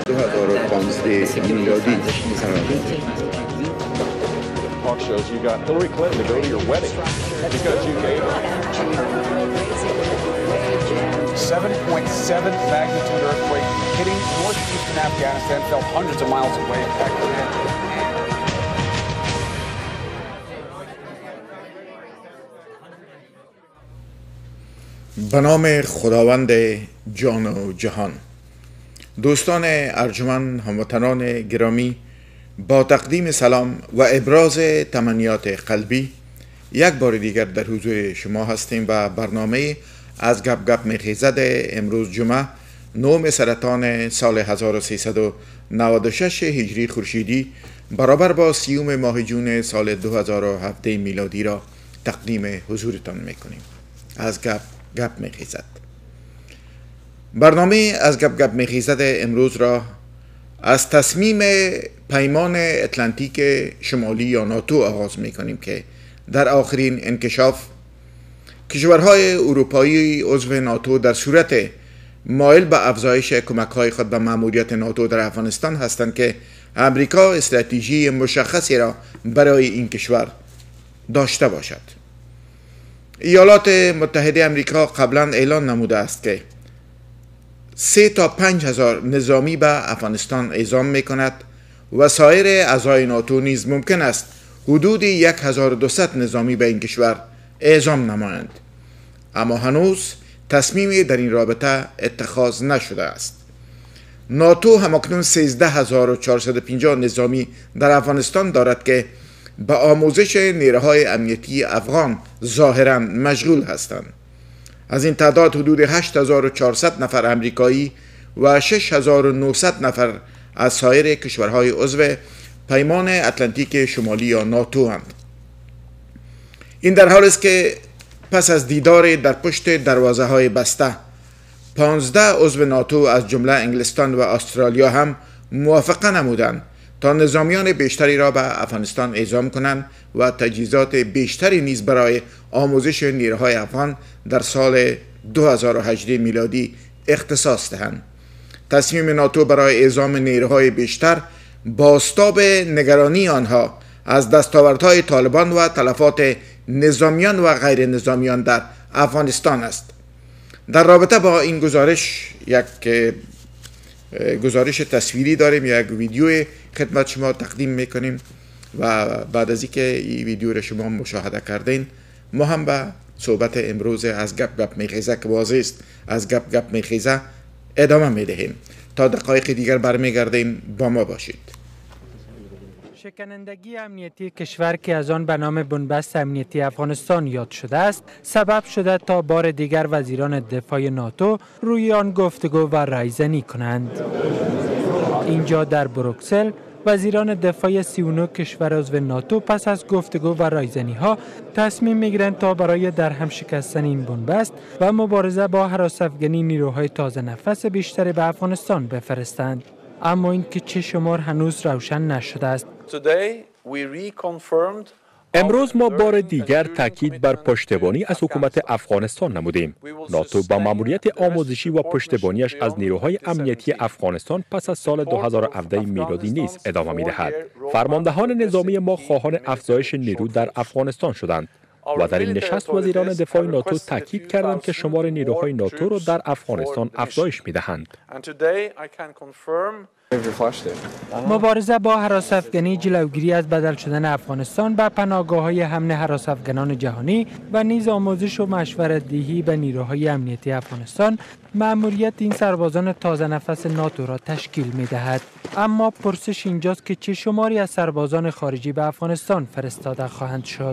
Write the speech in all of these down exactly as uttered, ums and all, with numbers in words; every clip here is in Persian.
دو هزار و پانزده میلادی قرار داد. Talk shows you got Hillary Clinton to go to your wedding because you gave her seven point seven magnitude earthquake hitting northeastern Afghanistan, felt hundreds of miles away in Pakistan. به نام خداوند جان و جهان. دوستان ارجمند، هموطنان گرامی، با تقدیم سلام و ابراز تمنیات قلبی یک بار دیگر در حضور شما هستیم و برنامه از گپ گپ میخیزد امروز جمعه نهم سرطان سال هزار و سیصد و نود و شش هجری خورشیدی برابر با سیوم ماه جون سال دو هزار و هفده میلادی را تقدیم حضورتان میکنیم. از گپ گپ میخیزد. برنامه از گپ گپ میخیزد امروز را از تصمیم پیمان اتلانتیک شمالی یا ناتو آغاز میکنیم که در آخرین انکشاف کشورهای اروپایی عضو ناتو در صورت مایل به افزایش کمک‌های خود به مأموریت ناتو در افغانستان هستند که امریکا استراتژی مشخصی را برای این کشور داشته باشد. ایالات متحده امریکا قبلا اعلان نموده است که سه تا پنج هزار نظامی به افغانستان اعزام می کند و سایر اعضای ناتو نیز ممکن است حدود یک هزار و دویست نظامی به این کشور اعزام نمایند، اما هنوز تصمیمی در این رابطه اتخاذ نشده است. ناتو همکنون سیزده هزار و چهارصد و پنجاه نظامی در افغانستان دارد که به آموزش نیروهای امنیتی افغان ظاهراً مشغول هستند. از این تعداد حدود هشت هزار و چهارصد نفر امریکایی و شش هزار و نهصد نفر از سایر کشورهای عضو پیمان اتلانتیک شمالی یا ناتو هستند. این در حالی است که پس از دیدار در پشت دروازه های بسته پانزده عضو ناتو از جمله انگلستان و استرالیا هم موافقه نمودند تا نظامیان بیشتری را به افغانستان اعزام کنند و تجهیزات بیشتری نیز برای آموزش نیروهای افغان در سال دو هزار و هجده میلادی اختصاص دهند. تصمیم ناتو برای اعزام نیروهای بیشتر بازتاب نگرانی آنها از دستاوردهای طالبان و تلفات نظامیان و غیر نظامیان در افغانستان است. در رابطه با این گزارش یک گزارش تصویری داریم، یک ویدیو خدمت شما تقدیم میکنیم و بعد از اینکه این ویدیو را شما مشاهده کردین ما هم به صحبت امروز از گپ گپ میخیزه که واضح است از گپ گپ میخیزه ادامه میدهیم. تا دقایق دیگر برمیگردیم، با ما باشید. شکنندگی امنیتی کشور که از آن به نام بنبست امنیتی افغانستان یاد شده است سبب شده تا بار دیگر وزیران دفاع ناتو روی آن گفتگو و رایزنی کنند. اینجا در بروکسل وزیران دفاع سی و نه کشور عضو ناتو پس از گفتگو و رایزنی ها تصمیم میگیرند تا برای درهم شکستن این بنبست و مبارزه با هراس‌افکنی نیروهای تازه نفس بیشتری به افغانستان بفرستند. اما این که چه شمار هنوز روشن نشده است. امروز ما بار دیگر تاکید بر پشتیبانی از حکومت افغانستان نمودیم. ناتو با ماموریت آموزشی و پشتیبانیش از نیروهای امنیتی افغانستان پس از سال دو هزار و هفده میلادی نیز ادامه می‌دهد. فرماندهان نظامی ما خواهان افزایش نیرو در افغانستان شدند و در این نشست وزیران دفاع ناتو تاکید کردند که شمار نیروهای ناتو را در افغانستان افزایش می‌دهند. مبارزه با هراس‌افکنی، جلوگیری از بدل شدن افغانستان به پناهگاه‌های حمل هراس‌افکنان جهانی و نیز آموزش و مشورت‌دهی به نیروهای امنیتی افغانستان مأموریت این سربازان تازه نفس ناتو را تشکیل می‌دهد. اما پرسش اینجاست که چه شماری از سربازان خارجی به افغانستان فرستاده خواهند شد.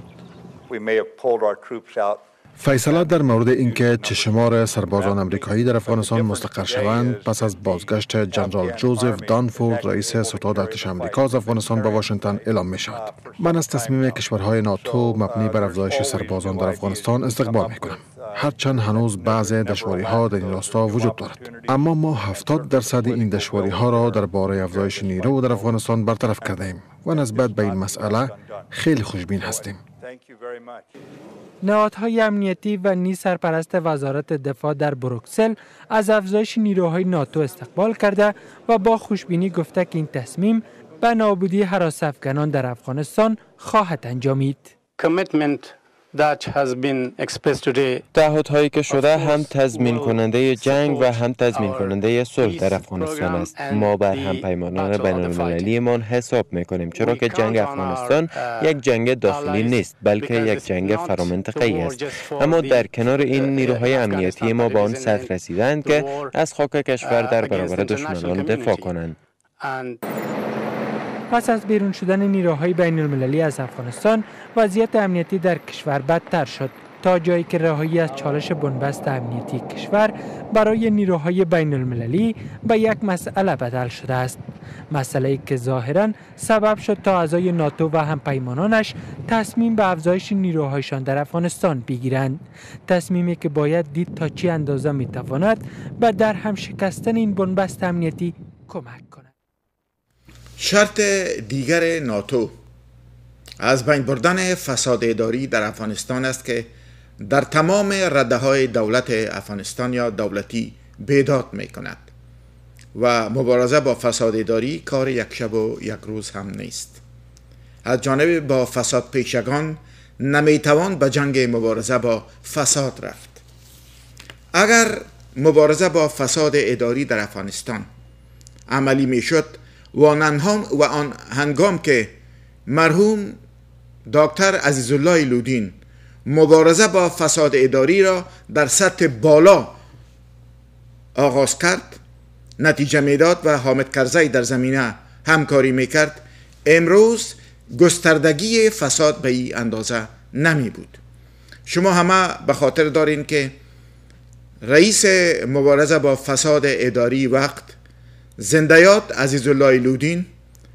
فیصله در مورد اینکه چه شمار سربازان امریکایی در افغانستان مستقر شوند پس از بازگشت جنرال جوزف دانفورد رئیس ستاد ارتش آمریکا از افغانستان به واشنگتن اعلام می شود. من از تصمیم کشورهای ناتو مبنی بر افزایش سربازان در افغانستان استقبال می کنم. هرچند هنوز بعض دشواری ها در این راستا وجود دارد، اما ما هفتاد درصد این دشواری ها را درباره افزایش نیرو در افغانستان برطرف کرده ایم و نسبت به این مسئله خیلی خوشبین هستیم. نهادهای امنیتی و نیز سرپرست وزارت دفاع در بروکسل از افزایش نیروهای ناتو استقبال کرده و با خوشبینی گفته که این تصمیم به نابودی هراس افغانان در افغانستان خواهد انجامید. تعهدهایی که شده هم تضمین کننده جنگ و هم تضمین کننده صلح در افغانستان است. ما بر هم پیمانان بین المللی من حساب میکنیم، چرا که جنگ افغانستان یک جنگ داخلی نیست بلکه یک جنگ فرامنطقه‌ای است. اما در کنار این نیروهای امنیتی ما به آن سطح رسیدند که از خاک کشور در برابر دشمنان دفاع کنند. پس از بیرون شدن نیروهای بین المللی از افغانستان، وضعیت امنیتی در کشور بدتر شد تا جایی که رهایی از چالش بنبست امنیتی کشور برای نیروهای بین المللی به یک مسئله بدل شده است. مسئله‌ای که ظاهراً سبب شد تا اعضای ناتو و همپیمانانش تصمیم به افزایش نیروهایشان در افغانستان بگیرند. تصمیمی که باید دید تا چه اندازه میتواند به در هم شکستن این بنبست امنیتی کمک کند. شرط دیگر ناتو از بین بردن فساد اداری در افغانستان است که در تمام رده‌های دولت افغانستان یا دولتی بیداد می کند و مبارزه با فساد اداری کار یک شب و یک روز هم نیست. از جانب با فساد پیشگان نمی توان به جنگ مبارزه با فساد رفت. اگر مبارزه با فساد اداری در افغانستان عملی می شد و آن هنگام که مرحوم دکتر عزیزالله لودین مبارزه با فساد اداری را در سطح بالا آغاز کرد، نتیجه میداد و حامد کرزی در زمینه همکاری میکرد، امروز گستردگی فساد به این اندازه نمی بود. شما همه به خاطر دارین که رئیس مبارزه با فساد اداری وقت زندیات عزیزالله لودین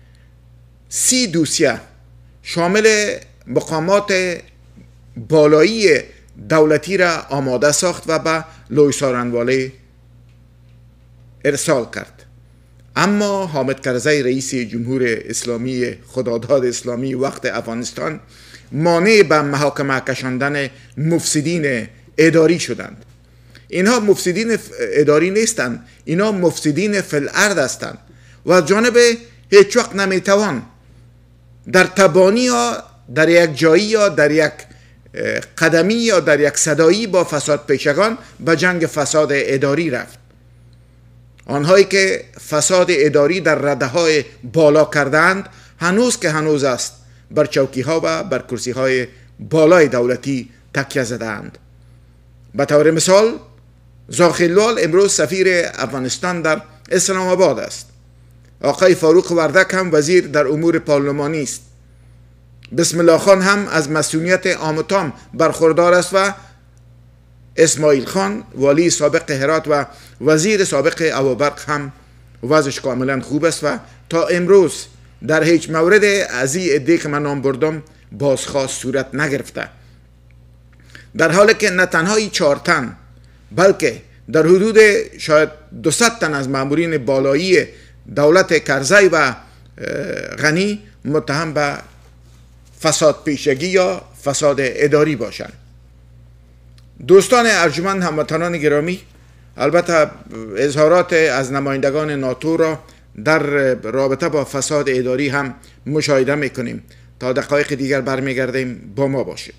سی دوسیه شامل مقامات بالایی دولتی را آماده ساخت و به لوی سارنواله ارسال کرد. اما حامد کرزی رئیس جمهور اسلامی خداداد اسلامی وقت افغانستان مانع به محاکمه کشاندن مفسدین اداری شدند. اینها مفسدین اداری نیستند، اینها مفسدین فی الارض هستند و جانب هیچ وقت نمیتوان در تبانی یا در یک جایی یا در یک قدمی یا در یک صدایی با فساد پیشگان به جنگ فساد اداری رفت. آنهایی که فساد اداری در رده‌های بالا کردند هنوز که هنوز است بر چوکی ها و بر کرسی های بالای دولتی تکیه زدند. به طور مثال زاخیلوال امروز سفیر افغانستان در اسلام آباد است. آقای فاروق وردک هم وزیر در امور پارلمانی است. بسم الله خان هم از مسئولیت عام و تام برخوردار است و اسماعیل خان والی سابق هرات و وزیر سابق اوابرق هم وضعش کاملا خوب است و تا امروز در هیچ مورد از این عده که من نام بردم بازخواست صورت نگرفته. در حالی که نه تنها این چهار تن بلکه در حدود شاید دویست تن از مامورین بالایی دولت کرزی و غنی متهم به فساد پیشگی یا فساد اداری باشند. دوستان ارجمند هموطنان گرامی، البته اظهارات از نمایندگان ناتو را در رابطه با فساد اداری هم مشاهده میکنیم. تا دقایق دیگر برمیگردیم، با ما باشید.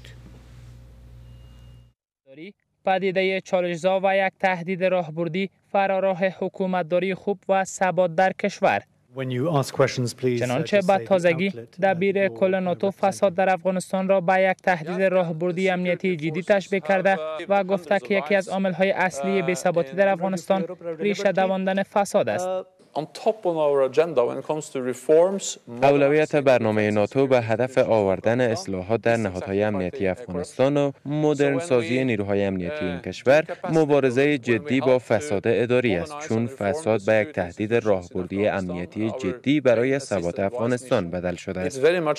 پدیده چالش‌زا و یک تهدید راهبردی فراراه حکومتداری خوب و ثبات در کشور. چنانچه به تازگی دبیر کل ناتو فساد در افغانستان را به یک تهدید راهبردی امنیتی جدی تشبیه کرده و گفته که یکی از عامل‌های اصلی بی‌ثباتی در افغانستان ریشه دواندن فساد است. اولویت برنامه ناتو به هدف آوردن اصلاحات در نهادهای امنیتی افغانستان و مدرن سازی نیروهای امنیتی این کشور مبارزه جدی با فساد اداری است، چون فساد به یک تهدید راهبردی امنیتی جدی برای ثبات افغانستان بدل شده است.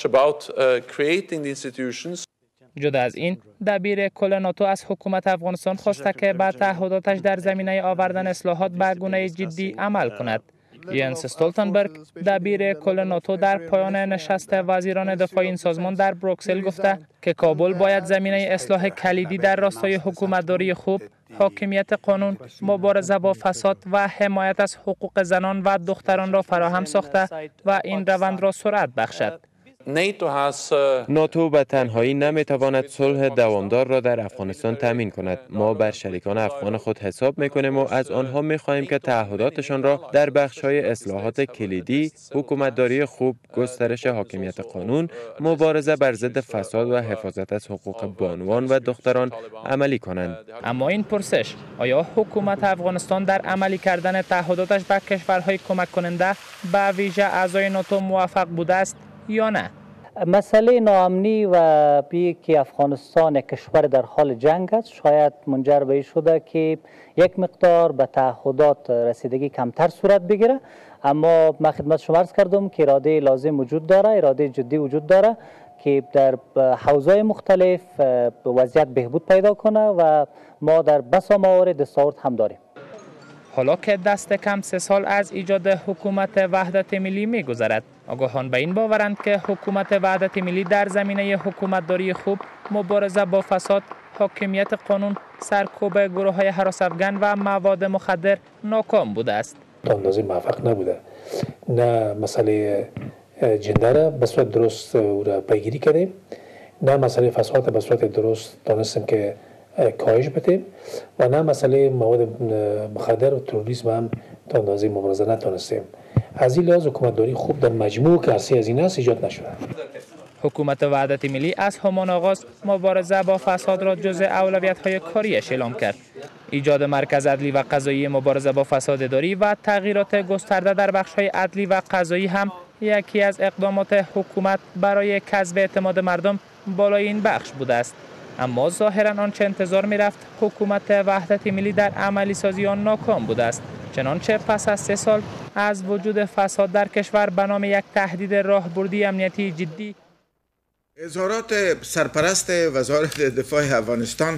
جدا از این، دبیر کل ناتو از حکومت افغانستان خواسته که به تعهداتش در زمینه آوردن اصلاحات به گونه جدی عمل کند. ینس استولتنبرگ دبیر کل ناتو در پایان نشست وزیران دفاع این سازمان در بروکسل گفته که کابل باید زمینه اصلاح کلیدی در راستای حکومتداری خوب، حاکمیت قانون، مبارزه با فساد و حمایت از حقوق زنان و دختران را فراهم ساخته و این روند را سرعت بخشد. ناتو به تنهایی نمیتواند صلح دوامدار را در افغانستان تامین کند. ما بر شریکان افغان خود حساب میکنیم و از آنها میخواهیم که تعهداتشان را در بخش‌های اصلاحات کلیدی، حکومتداری خوب، گسترش حاکمیت قانون، مبارزه بر ضد فساد و حفاظت از حقوق بانوان و دختران عملی کنند. اما این پرسش، آیا حکومت افغانستان در عملی کردن تعهداتش به کشورهای کمک کننده به ویژه اعضای ناتو موفق بوده است یا نه؟ مسئله ناامنی و بی که افغانستان یک کشور در حال جنگ است شاید منجر به این شده که یک مقدار به تعهدات رسیدگی کمتر صورت بگیره، اما من خدمت شما عرض کردم که اراده لازم وجود داره، اراده جدی وجود داره که در حوزه‌های مختلف وضعیت بهبود پیدا کنه و ما در بسا موارد دستاورد هم داریم. حالا که دست کم سه سال از ایجاد حکومت وحدت ملی می گذرد، آگاهان به این باورند که حکومت وحدت ملی در زمینه حکومتداری خوب، مبارزه با فساد، حاکمیت قانون، سرکوب گروه های هراس افغان و مواد مخدر ناکام بوده است. تا اندازه موفق نبوده. نه مسئله جندر به صورت درست او را پیگیری کردیم، نه مسئله فساد به صورت درست دانستیم که کاهش بدیم و نه مسئله مواد مخدر و تروریسم هم تا اندازه مبارزه نتونستیم. از این لحاظ حکومتداری خوب در مجموع که عرصه از این است ایجاد نشده. حکومت وحدت ملی از همان آغاز مبارزه با فساد را جزء اولویت‌های کاریش اعلام کرد. ایجاد مرکز عدلی و قضایی مبارزه با فساد اداری و تغییرات گسترده در بخش‌های عدلی و قضایی هم یکی از اقدامات حکومت برای کسب اعتماد مردم بالای این بخش بوده است. اما ظاهراً آنچه انتظار می‌رفت حکومت وحدت ملی در عملی سازی آن ناکام بوده است، چنانچه پس از سه سال از وجود فساد در کشور به نام یک تهدید راهبردی امنیتی جدی. اظهارات سرپرست وزارت دفاع افغانستان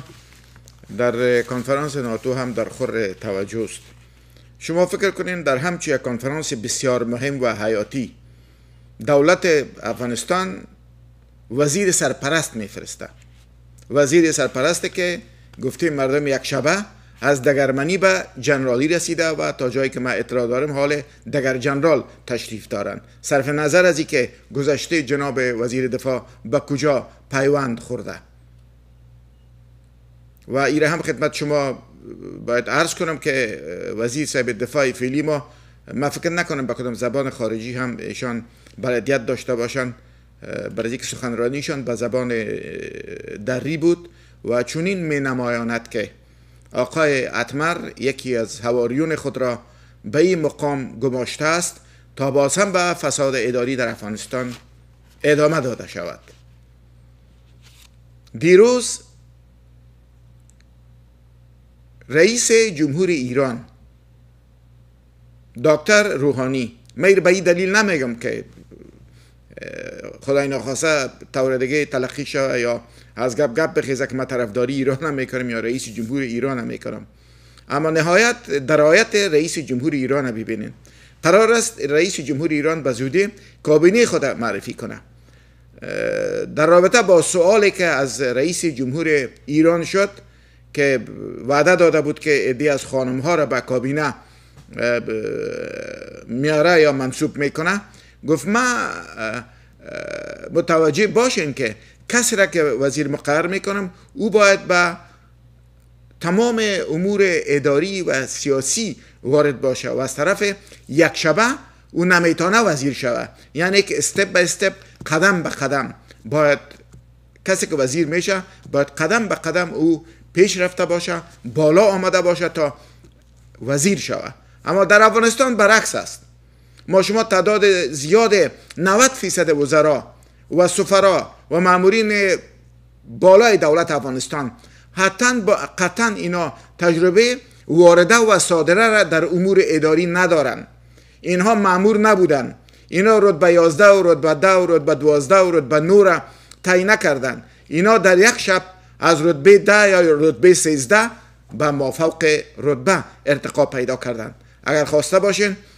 در کنفرانس ناتو هم در خور توجه است. شما فکر کنین در همچین یک کنفرانس بسیار مهم و حیاتی دولت افغانستان وزیر سرپرست میفرسته، وزیر سرپرست که گفته مردم یک شبه از دگرمنی به جنرالی رسیده و تا جایی که من اطلاع دارم حال دگر جنرال تشریف دارند، صرف نظر از اینکه گذشته جناب وزیر دفاع به کجا پیوند خورده. و ایره هم خدمت شما باید عرض کنم که وزیر صاحب دفاع فعلی ما، من فکر نکنم به کدام زبان خارجی هم ایشان بلدیت داشته باشند، برای اینکه سخنرانیشان به زبان دری بود و چنین می نمایاند که آقای اتمر یکی از حواریون خود را به این مقام گماشته است تا باز هم به فساد اداری در افغانستان ادامه داده شود. دیروز رئیس جمهور ایران دکتر روحانی، من به این دلیل نمیگم که خدای ناخواسته طور دیگه تلقی شود یا از گپ گپ بخیزه که من طرفداری ایران هم میکنم یا رئیس جمهور ایران هم میکنم، اما نهایت درایت رئیس جمهور ایران هم ببینین. قرار است رئیس جمهور ایران به زودی کابینه خود معرفی کنه. در رابطه با سوالی که از رئیس جمهور ایران شد که وعده داده بود که عده از خانم ها را به کابینه میاره یا منصوب میکنه، گفت ما متوجه باشین که کسی را که وزیر مقرر میکنم او باید به تمام امور اداری و سیاسی وارد باشه و از طرف یک شبه او نمیتونه وزیر شود، یعنی که استپ به استپ، قدم به قدم باید کسی که وزیر میشه باید قدم به قدم او پیش رفته باشه، بالا آمده باشه تا وزیر شود. اما در افغانستان برعکس است. ما شما تعداد زیاد نود فیصد وزرا و سفرا و مامورین بالای دولت افغانستان حتما با قطعا اینا تجربه وارده و صادره را در امور اداری ندارن. اینها مامور نبودن، اینا رتبه یازده و رتبه ده و رتبه دوازده و رتبه نه را تعیین نکردن. اینا در یک شب از رتبه ده یا رتبه سیزده به مافوق رتبه ارتقا پیدا کردن. اگر خواسته باشین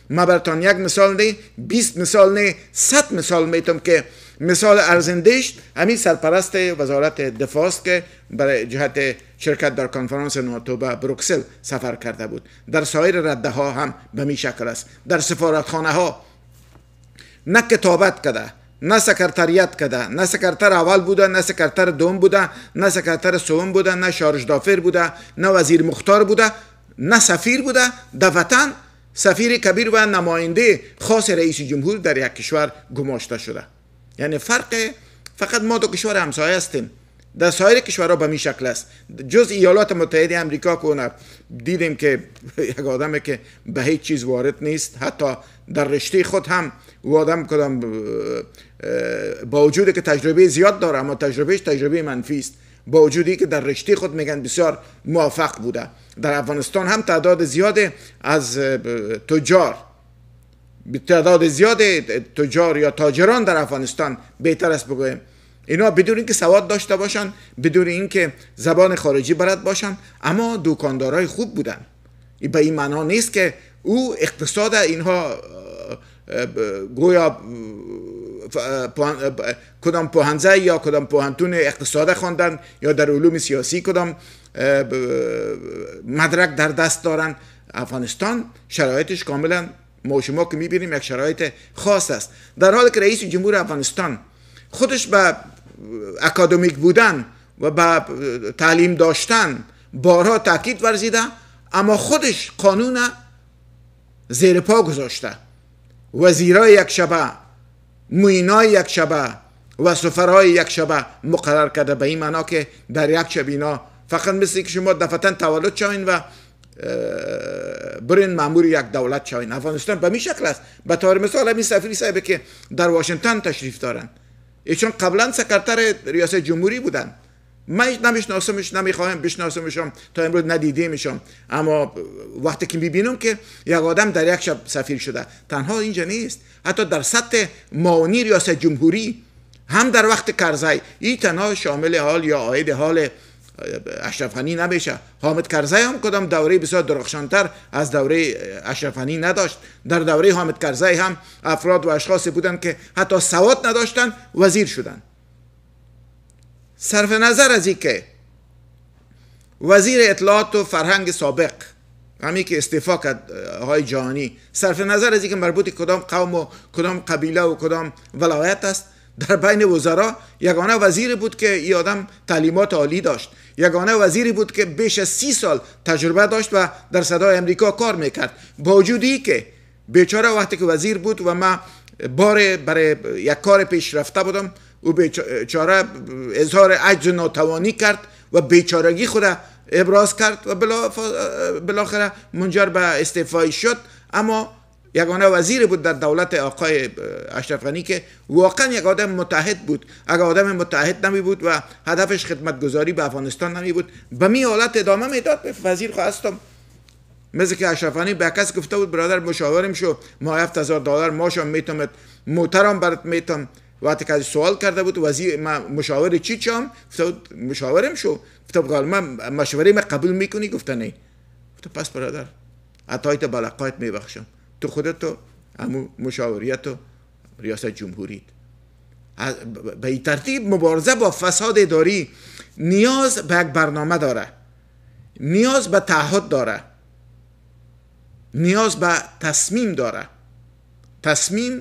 ما براتون یک مثال نه، بیست مثال نه، صد مثال میتونم که مثال ارزندهش همین سرپرست وزارت دفاع است که برای جهت شرکت در کنفرانس ناتو به بروکسل سفر کرده بود. در سایر رده ها هم به می شکل است. در سفارتخانه ها نه کتابت کده، نه سکرتریت کده، نه سکرتر اول بوده، نه سکرتر دوم بوده، نه سکرتر سوم بوده، نه شارژ دافر بوده، نه وزیر مختار بوده، نه سفیر بوده. در وطن سفیر کبیر و نماینده خاص رئیس جمهور در یک کشور گماشته شده. یعنی فرق فقط ما دو کشور همسایه هستیم. در سایر کشورها به می شکل است. جز ایالات متحده امریکا که دیدیم که یک آدم که به هیچ چیز وارد نیست، حتی در رشته خود هم او آدم کدام با وجودی که تجربه زیاد داره اما تجربهش تجربه منفی است، با وجودی که در رشته خود میگن بسیار موفق بوده. در افغانستان هم تعداد زیاد از تجار تعداد زیاد تجار یا تاجران در افغانستان بهتر است بگویم اینا بدون اینکه سواد داشته باشن، بدون اینکه زبان خارجی بلد باشن، اما دکاندارای خوب بودن. این به این معنا نیست که او اقتصاد اینها گویا کدام پوهنزه یا کدام پوهنتون اقتصاد خواندن یا در علوم سیاسی کدام مدرک در دست دارن. افغانستان شرایطش کاملا ما شما که میبینیم یک شرایط خاص است، در حالی که رئیس جمهور افغانستان خودش به اکادمیک بودن و به تعلیم داشتن بارها تاکید ورزیده، اما خودش قانون زیر پا گذاشته. وزیرای یک شبه، معینای یک شبه و سفرهای یک شبه مقرر کرده، به این معنا که در یک شب اینا فقط مثل که شما دفتن تولد شوین و برین مامور یک دولت شوین. افغانستان به می شکل است. به طور مثال همین سفیر صاحب که در واشنگتن تشریف دارن، ایشون قبلا سکرتر ریاست جمهوری بودن. من نمیشناسمش، نمیخواهم بشناسمشم، تا امروز ندیدیمشم، اما وقتی که میبینم که یک آدم در یک شب سفیر شده، تنها اینجا نیست، حتی در سطح معاونی ریاست جمهوری هم در وقت کرزی، این تنها شامل حال یا عاید حال اشرف غنی نمیشه. حامد کرزی هم کدام دوره بسیار درخشانتر از دوره اشرف غنی نداشت. در دوره حامد کرزی هم افراد و اشخاصی بودند که حتی سواد نداشتن وزیر شدن. صرف نظر از این که وزیر اطلاعات و فرهنگ سابق همی که استعفا کرد های جهانی، صرف نظر از این که مربوط کدام قوم و کدام قبیله و کدام ولایت است، در بین وزرا یگانه وزیری بود که این آدم تعلیمات عالی داشت، یگانه وزیری بود که بیش از سی سال تجربه داشت و در صدای امریکا کار میکرد. با وجودی که بیچاره وقتی که وزیر بود و ما بار برای یک کار پیش رفته بودم، او بیچاره اظهار عجز و ناتوانی کرد و بیچارگی خود ابراز کرد و بالاخره منجر به استعفای شد. اما یگانه وزیر بود در دولت آقای اشرف غنی که واقعا یک آدم متحد بود. اگر آدم متحد نمی بود و هدفش خدمتگزاری به افغانستان نمی بود، به می حالت ادامه میداد. وزیر خواستم مثل که اشرف غنی به کس گفته بود برادر مشاورم شو، ما هفت هزار دلار ماشم میتونم موترم برات میتونم. وقتی که سوال کرده بود وزیر مشاور چی چم، گفته مشاورم شو، گفته من مشوره ما قبول میکنی؟ گفته نه. گفته پس برادر عطایت بلقایت میبخشم، تو خودتو همو مشاوریت و ریاست جمهوریت. به این ترتیب مبارزه با فساد اداری نیاز به یک برنامه داره، نیاز به تعهد داره، نیاز به تصمیم داره. تصمیم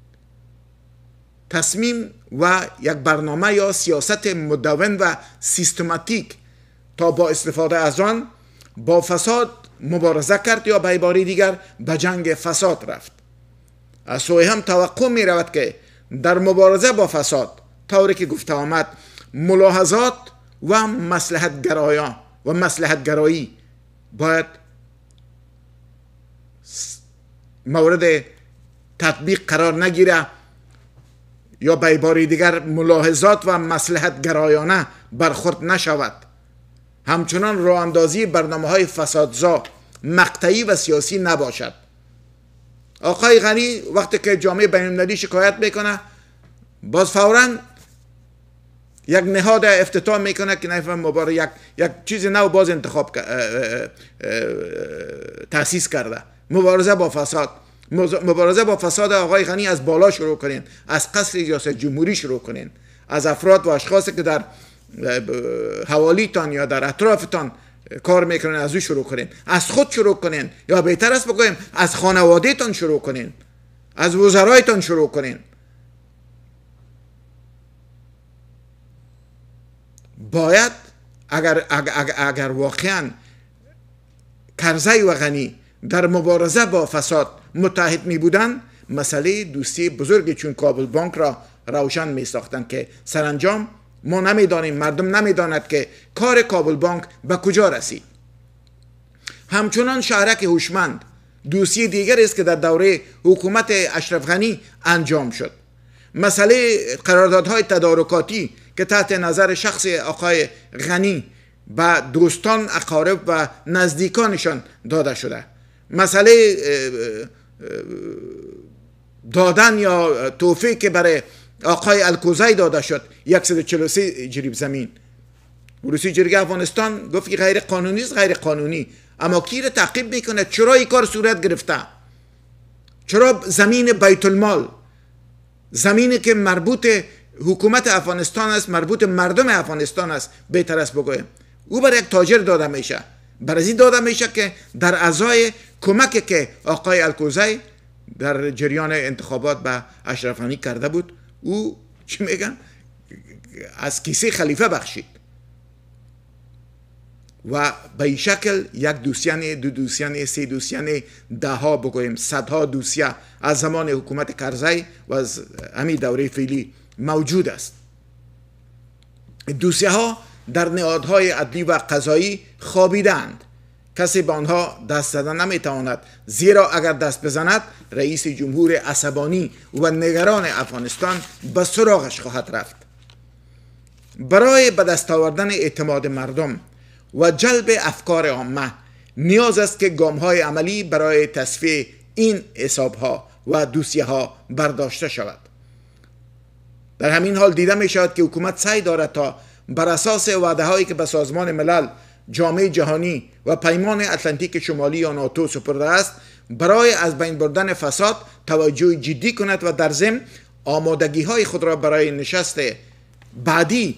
تصمیم و یک برنامه یا سیاست مدون و سیستماتیک تا با استفاده از آن با فساد مبارزه کرد یا به عباره دیگر به جنگ فساد رفت. از سوی هم توقع می رود که در مبارزه با فساد طوری که گفته آمد ملاحظات و مصلحت گرایان و مصلحت گرایی باید مورد تطبیق قرار نگیره یا به عباره دیگر ملاحظات و مصلحت گرایانه برخورد نشود. همچنان راه اندازی برنامه های فسادزا مقطعی و سیاسی نباشد. آقای غنی وقتی که جامعه بین المللی شکایت میکنه، باز فوراً یک نهاد افتتاح میکنه که نفهم مبارک یک یک چیز نو باز انتخاب تأسیس کرده، مبارزه با فساد. مبارزه با فساد آقای غنی از بالا شروع کنین، از قصر ریاست جمهوری شروع کنین، از افراد و اشخاصی که در حوالیتان یا در اطرافتان کار میکنین از او شروع کنین، از خود شروع کنین، یا بهتر است بگویم از خانواده تان شروع کنین، از وزرایتان شروع کنین. باید اگر, اگر, اگر واقعا کرزی و غنی در مبارزه با فساد متحد می بودن، مسئله دوستی بزرگی چون کابل بانک را روشن می ساختن که سرانجام ما نمیدانیم، مردم نمیداند که کار کابل بانک به کجا رسید. همچنان شهرک هوشمند دوستی دیگر است که در دوره حکومت اشرف غنی انجام شد. مسئله قراردادهای تدارکاتی که تحت نظر شخص آقای غنی به دوستان، اقارب و نزدیکانشان داده شده. مسئله دادن یا توفیق که برای آقای الکوزی داده شد صد و چهل و سه جریب زمین، ولسی جرگه افغانستان گفت که غیر قانونی است، غیر قانونی، اما کی را تعقیب میکنه؟ چرا این کار صورت گرفته؟ چرا زمین بیت المال، زمینی که مربوط حکومت افغانستان است، مربوط مردم افغانستان است، بهتر است بگویم او برای یک تاجر داده میشه؟ برای این داده میشه که در ازای کمکی که آقای الکوزی در جریان انتخابات به اشرف غنی کرده بود، او چی میگن؟ از کیسه خلیفه بخشید و به این شکل یک دوسیان، دو دوسیان، سه دوسیان، ده ها بگویم صدها دوسیه از زمان حکومت کرزی و از همین دوره فعلی موجود است. دوسیه ها در نهادهای عدلی و قضایی خوابیدند، کسی به آنها دست زدن نمیتواند، زیرا اگر دست بزند رئیس جمهور عصبانی و نگران افغانستان به سراغش خواهد رفت. برای به دست آوردن اعتماد مردم و جلب افکار عامه نیاز است که گام‌های عملی برای تصفیه این حساب‌ها و دوسیه‌ها برداشته شود. در همین حال دیده می شود که حکومت سعی دارد تا بر اساس وعده‌هایی که به سازمان ملل، جامعه جهانی و پیمان اتلانتیک شمالی یا ناتو سپرده است برای از بین بردن فساد توجه جدی کند و در ضمن آمادگی‌های خود را برای نشست بعدی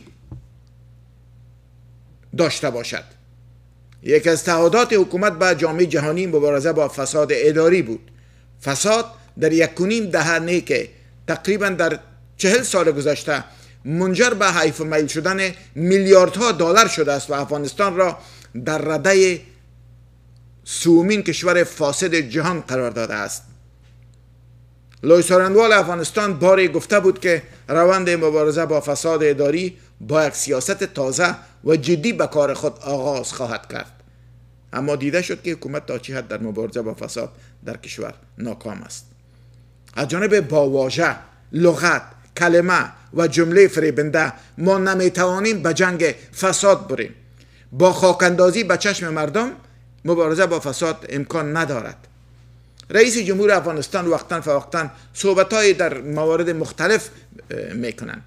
داشته باشد. یک از تعهدات حکومت به جامعه جهانی مبارزه با فساد اداری بود. فساد در یک و نیم دهه که تقریبا در چهل سال گذشته منجر به حیف میل شدن میلیاردها دلار شده است و افغانستان را در رده سومین کشور فاسد جهان قرار داده است. لوی سارنوال افغانستان باری گفته بود که روند مبارزه با فساد اداری با یک سیاست تازه و جدی به کار خود آغاز خواهد کرد. اما دیده شد که حکومت تا چه حد در مبارزه با فساد در کشور ناکام است. از جانب با واژه، لغت، کلمه و جمله فریبنده ما نمیتوانیم به جنگ فساد بریم. با خاکاندازی به چشم مردم مبارزه با فساد امکان ندارد. رئیس جمهور افغانستان وقتاً فوقتاً صحبت‌های در موارد مختلف میکنن،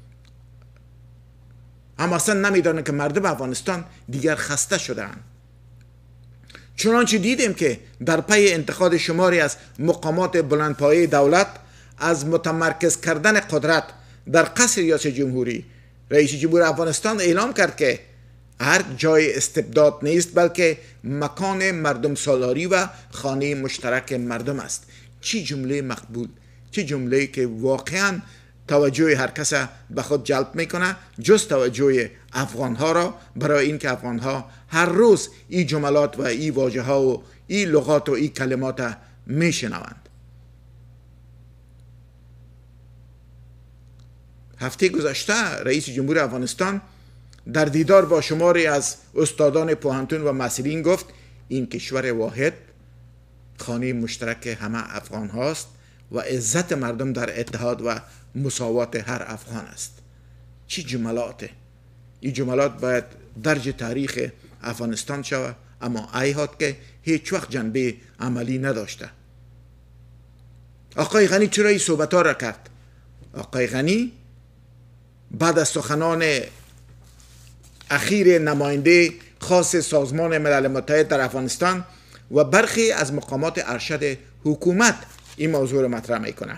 اما اصلا نمیدانند که مردم افغانستان دیگر خسته شده‌اند. چنانچه دیدیم که در پی انتخاب شماری از مقامات بلندپایه دولت از متمرکز کردن قدرت در قصر ریاست جمهوری، رئیس جمهور افغانستان اعلام کرد که هر جای استبداد نیست بلکه مکان مردم سالاری و خانه مشترک مردم است. چی جمله مقبول، چی جمله که واقعا توجه هر کس به خود جلب میکنه جز توجه افغان ها را، برای اینکه افغان ها هر روز این جملات و این واژه ها و این لغات و این کلمات میشنوند. هفته گذشته رئیس جمهور افغانستان در دیدار با شماری از استادان پوهنتون و مسئولین گفت این کشور واحد خانه مشترک همه افغان هاست و عزت مردم در اتحاد و مساوات هر افغان است. چی جملاته؟ این جملات باید درج تاریخ افغانستان شود، اما ایهات که هیچ وقت جنبه عملی نداشته. آقای غنی چرا این صحبت ها را کرد؟ آقای غنی بعد از سخنان اخیر نماینده خاص سازمان ملل متحد در افغانستان و برخی از مقامات ارشد حکومت این موضوع رو مطرح میکنه.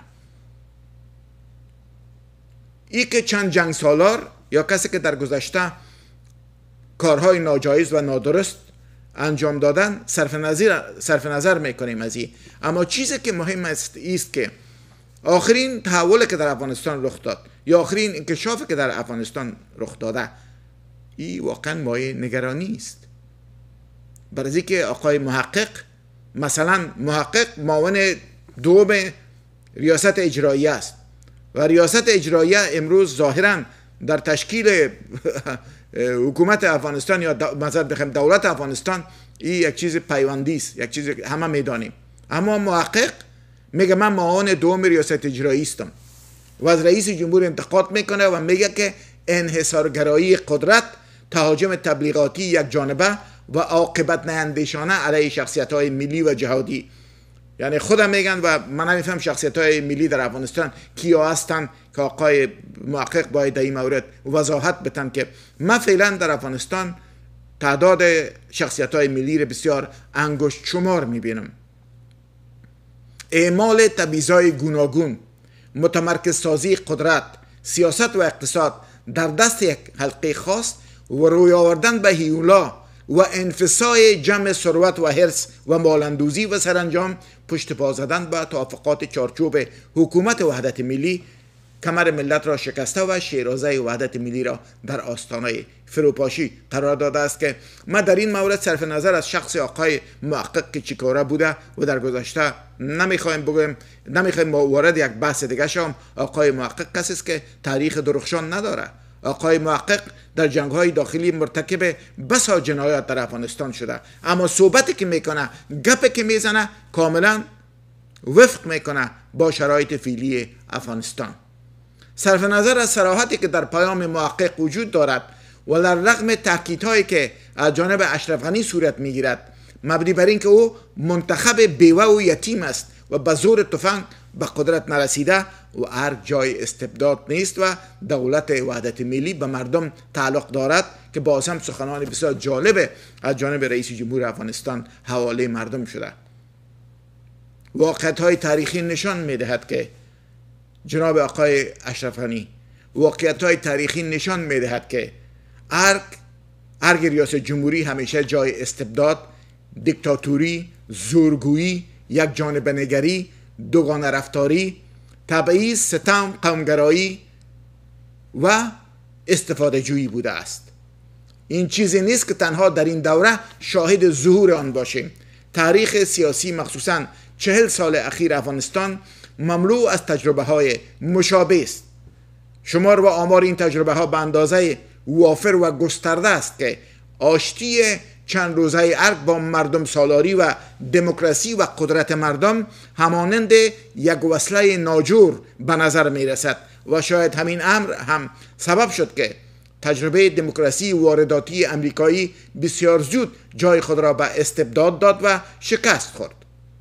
ای که چند جنگ سالار یا کسی که در گذشته کارهای ناجایز و نادرست انجام دادن صرف نظر صرف نظر میکنیم از این، اما چیزی که مهم است است که آخرین تحولی که در افغانستان رخ داد یا آخرین انکشافی که در افغانستان رخ داده این واقعا مایه نگرانی است. برای که آقای محقق مثلا محقق معاون دوم ریاست اجراییه است و ریاست اجراییه امروز ظاهرا در تشکیل حکومت افغانستان یا مثلا بخیم دولت افغانستان این یک چیز پیوندی است، یک چیز همه میدانیم. اما محقق میگه من معاون دوم ریاست اجرایی استم و از رئیس جمهور انتقاد میکنه و میگه که انحصارگرایی قدرت، تهاجم تبلیغاتی یک جانبه و عاقبت نیندیشانه علیه شخصیت های ملی و جهادی. یعنی خودم میگن و من نمیفهم شخصیت های ملی در افغانستان کیا هستن که آقای محقق باید در این مورد وضاحت بتن که من فعلا در افغانستان تعداد شخصیت های ملی رو بسیار انگشت شمار میبینم. اعمال تبعیض‌های گوناگون، متمرکز سازی قدرت، سیاست و اقتصاد در دست یک حلقه خاص و روی آوردن به هیولا و انفسای جمع ثروت و حرص و مالندوزی و سرانجام پشت پا زدن به توافقات چارچوب حکومت وحدت ملی کمر ملت را شکسته و شیرازه وحدت ملی را در آستانه فروپاشی قرار داده است که ما در این مورد صرف نظر از شخص آقای محقق که چیکاره بوده و در گذشته نمیخوایم بگویم نمیخوایم وارد یک بحث دیگه شم. آقای محقق کسی است که تاریخ درخشان نداره. آقای محقق در جنگ‌های داخلی مرتکب بسا جنایات در افغانستان شده، اما صحبتی که میکنه، گپی که میزنه کاملا وفق میکنه با شرایط فعلی افغانستان. صرف نظر از صراحتی که در پیام محقق وجود دارد و در رغم تاکیدهایی که از جانب اشرف غنی صورت میگیرد مبنی بر اینکه او منتخب بیوه و یتیم است و به زور تفنگ به قدرت نرسیده و هر جای استبداد نیست و دولت وحدت ملی به مردم تعلق دارد که باز هم سخنان بسیار جالب از جانب رئیس جمهور افغانستان حواله مردم شده. واقعیت های تاریخی نشان میدهد که جناب آقای اشرف غنی واقعیت های تاریخی نشان میدهد که ارگ ارگ ریاست جمهوری همیشه جای استبداد، دیکتاتوری، زورگویی، یک جانبه نگری، دوگانه رفتاری، تبعیض، ستم، قومگرایی و استفاده جویی بوده است. این چیزی نیست که تنها در این دوره شاهد ظهور آن باشیم. تاریخ سیاسی مخصوصاً چهل سال اخیر افغانستان مملو از تجربه های مشابه است. شمار و آمار این تجربه ها به اندازه وافر و گسترده است که آشتی چند روزه ارگ با مردم سالاری و دموکراسی و قدرت مردم همانند یک وسیله ناجور به نظر می رسد و شاید همین امر هم سبب شد که تجربه دموکراسی وارداتی امریکایی بسیار زود جای خود را به استبداد داد و شکست خورد.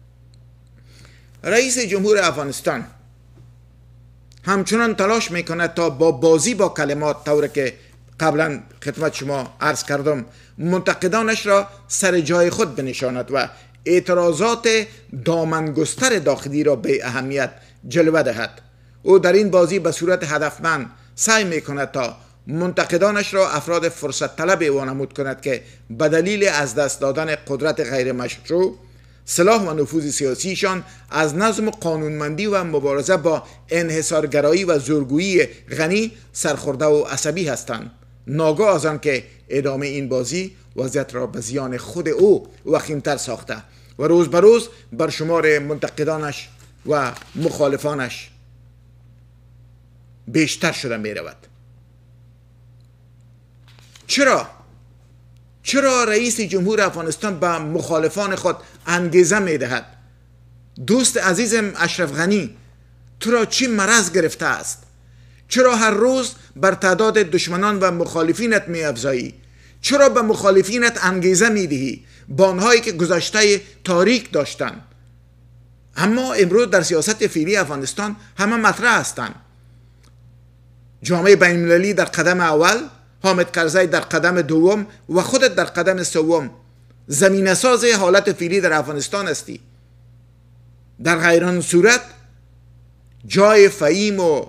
رئیس جمهور افغانستان همچنان تلاش میکند تا با بازی با کلمات، طوری که قبلا خدمت شما عرض کردم، منتقدانش را سر جای خود بنشاند و اعتراضات دامنگستر داخلی را به اهمیت جلوه دهد. او در این بازی به صورت هدفمند سعی میکند تا منتقدانش را افراد فرصت طلب وانمود کند که به دلیل از دست دادن قدرت غیر مشروع، سلاح و نفوذ سیاسیشان از نظم قانونمندی و مبارزه با انحصارگرایی و زورگویی غنی سرخورده و عصبی هستند. ناگاه از آن که ادامه این بازی وضعیت را به زیان خود او وخیمتر ساخته و روز به روز بر شمار منتقدانش و مخالفانش بیشتر شده می رود. چرا؟ چرا رئیس جمهور افغانستان به مخالفان خود انگیزه می دهد؟ دوست عزیزم اشرف غنی، تو را چی مرض گرفته است؟ چرا هر روز بر تعداد دشمنان و مخالفینت می افزایی؟ چرا به مخالفینت انگیزه می دهی؟ با آنهایی که گذشته تاریک داشتند اما امروز در سیاست فعلی افغانستان همه مطرح هستند. جامعه بین المللی در قدم اول، حامد کرزی در قدم دوم و خودت در قدم سوم. زمینه ساز حالت فعلی در افغانستان هستی. در غیر آن صورت جای فهیم و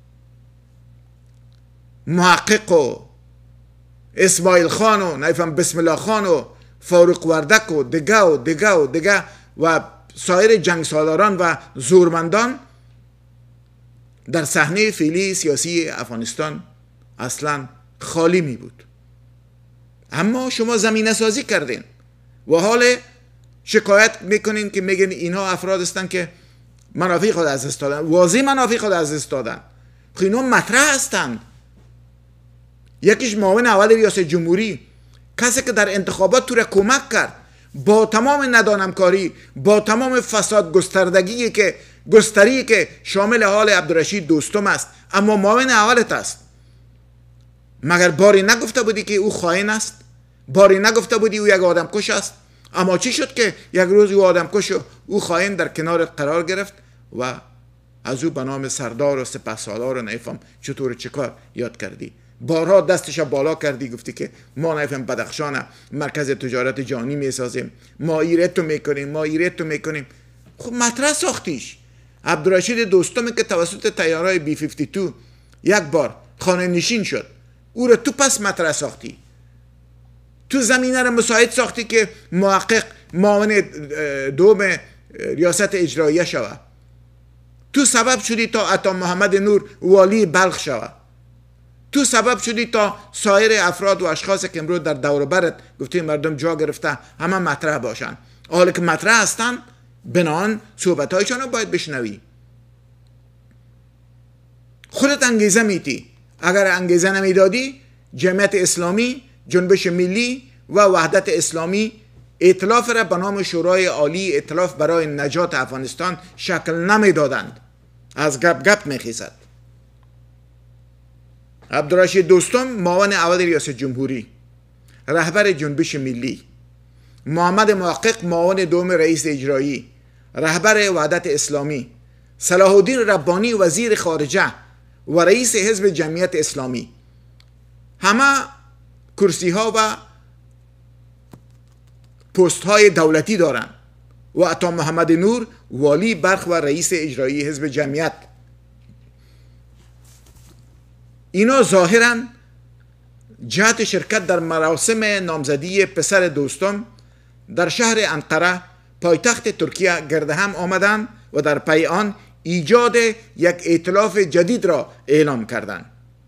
محقق و اسماعیل خان و نایفهم بسم الله خان و فاروق وردک و دگه و دگه و دگه و سایر جنگ سالاران و زورمندان در صحنه فعلی سیاسی افغانستان اصلا خالی می بود. اما شما زمینه سازی کردین و حال شکایت میکنین که میگن اینها افراد هستن که منافع خود از دست دادن، واضح منافع خود از دست دادن. خب اینا مطرح هستند. یکیش معاون اول ریاست جمهوری، کسی که در انتخابات تو را کمک کرد، با تمام ندانمکاری، با تمام فساد گستردگی که گستری که شامل حال عبدالرشید دوستم است، اما معاون اولت است. مگر باری نگفته بودی که او خائن است؟ باری نگفته بودی او یک آدم کش است؟ اما چی شد که یک روز او آدم کش و او خائن در کنار قرار گرفت و از او به نام سردار و سپهسالار و نفهم چطور چکار یاد کردی؟ بارها دستش بالا کردی، گفتی که ما نفهم بدخشان مرکز تجارت جهانی میسازیم، ما ایرتو میکنیم، ما ایرتو میکنیم. خب مطرح ساختیش. عبدالرشید دوستم که توسط طیارهای بی فیفتی دو یک بار خانه نشین شد، او رو تو پس مطرح ساختی. تو زمینه رو مساعد ساختی که محقق معاون دوم ریاست اجراییه شود. تو سبب شدی تا عطا محمد نور والی بلخ شود. تو سبب شدی تا سایر افراد و اشخاص که امروز در دور برت گفتی مردم جا گرفته همه مطرح باشن. حالا که مطرح هستن بنان صحبت هایشان رو باید بشنوی. خودت انگیزه میتی. اگر انگیزه نمیدادی جمعیت اسلامی، جنبش ملی و وحدت اسلامی ائتلاف را به نام شورای عالی ائتلاف برای نجات افغانستان شکل نمیدادند. از گپ گپ میخیزد. عبدالرشید دوستم معاون اول ریاست جمهوری، رهبر جنبش ملی، محمد محقق معاون دوم رئیس اجرایی، رهبر وحدت اسلامی، صلاح الدین ربانی وزیر خارجه و رئیس حزب جمعیت اسلامی، همه کرسی ها و پست های دولتی دارند و عطا محمد نور والی بلخ و رئیس اجرایی حزب جمعیت. اینا ظاهرا جهت شرکت در مراسم نامزدی پسر دوستم در شهر انقره پایتخت ترکیه گرد هم آمدند و در پی آن ایجاد یک ائتلاف جدید را اعلام کردند.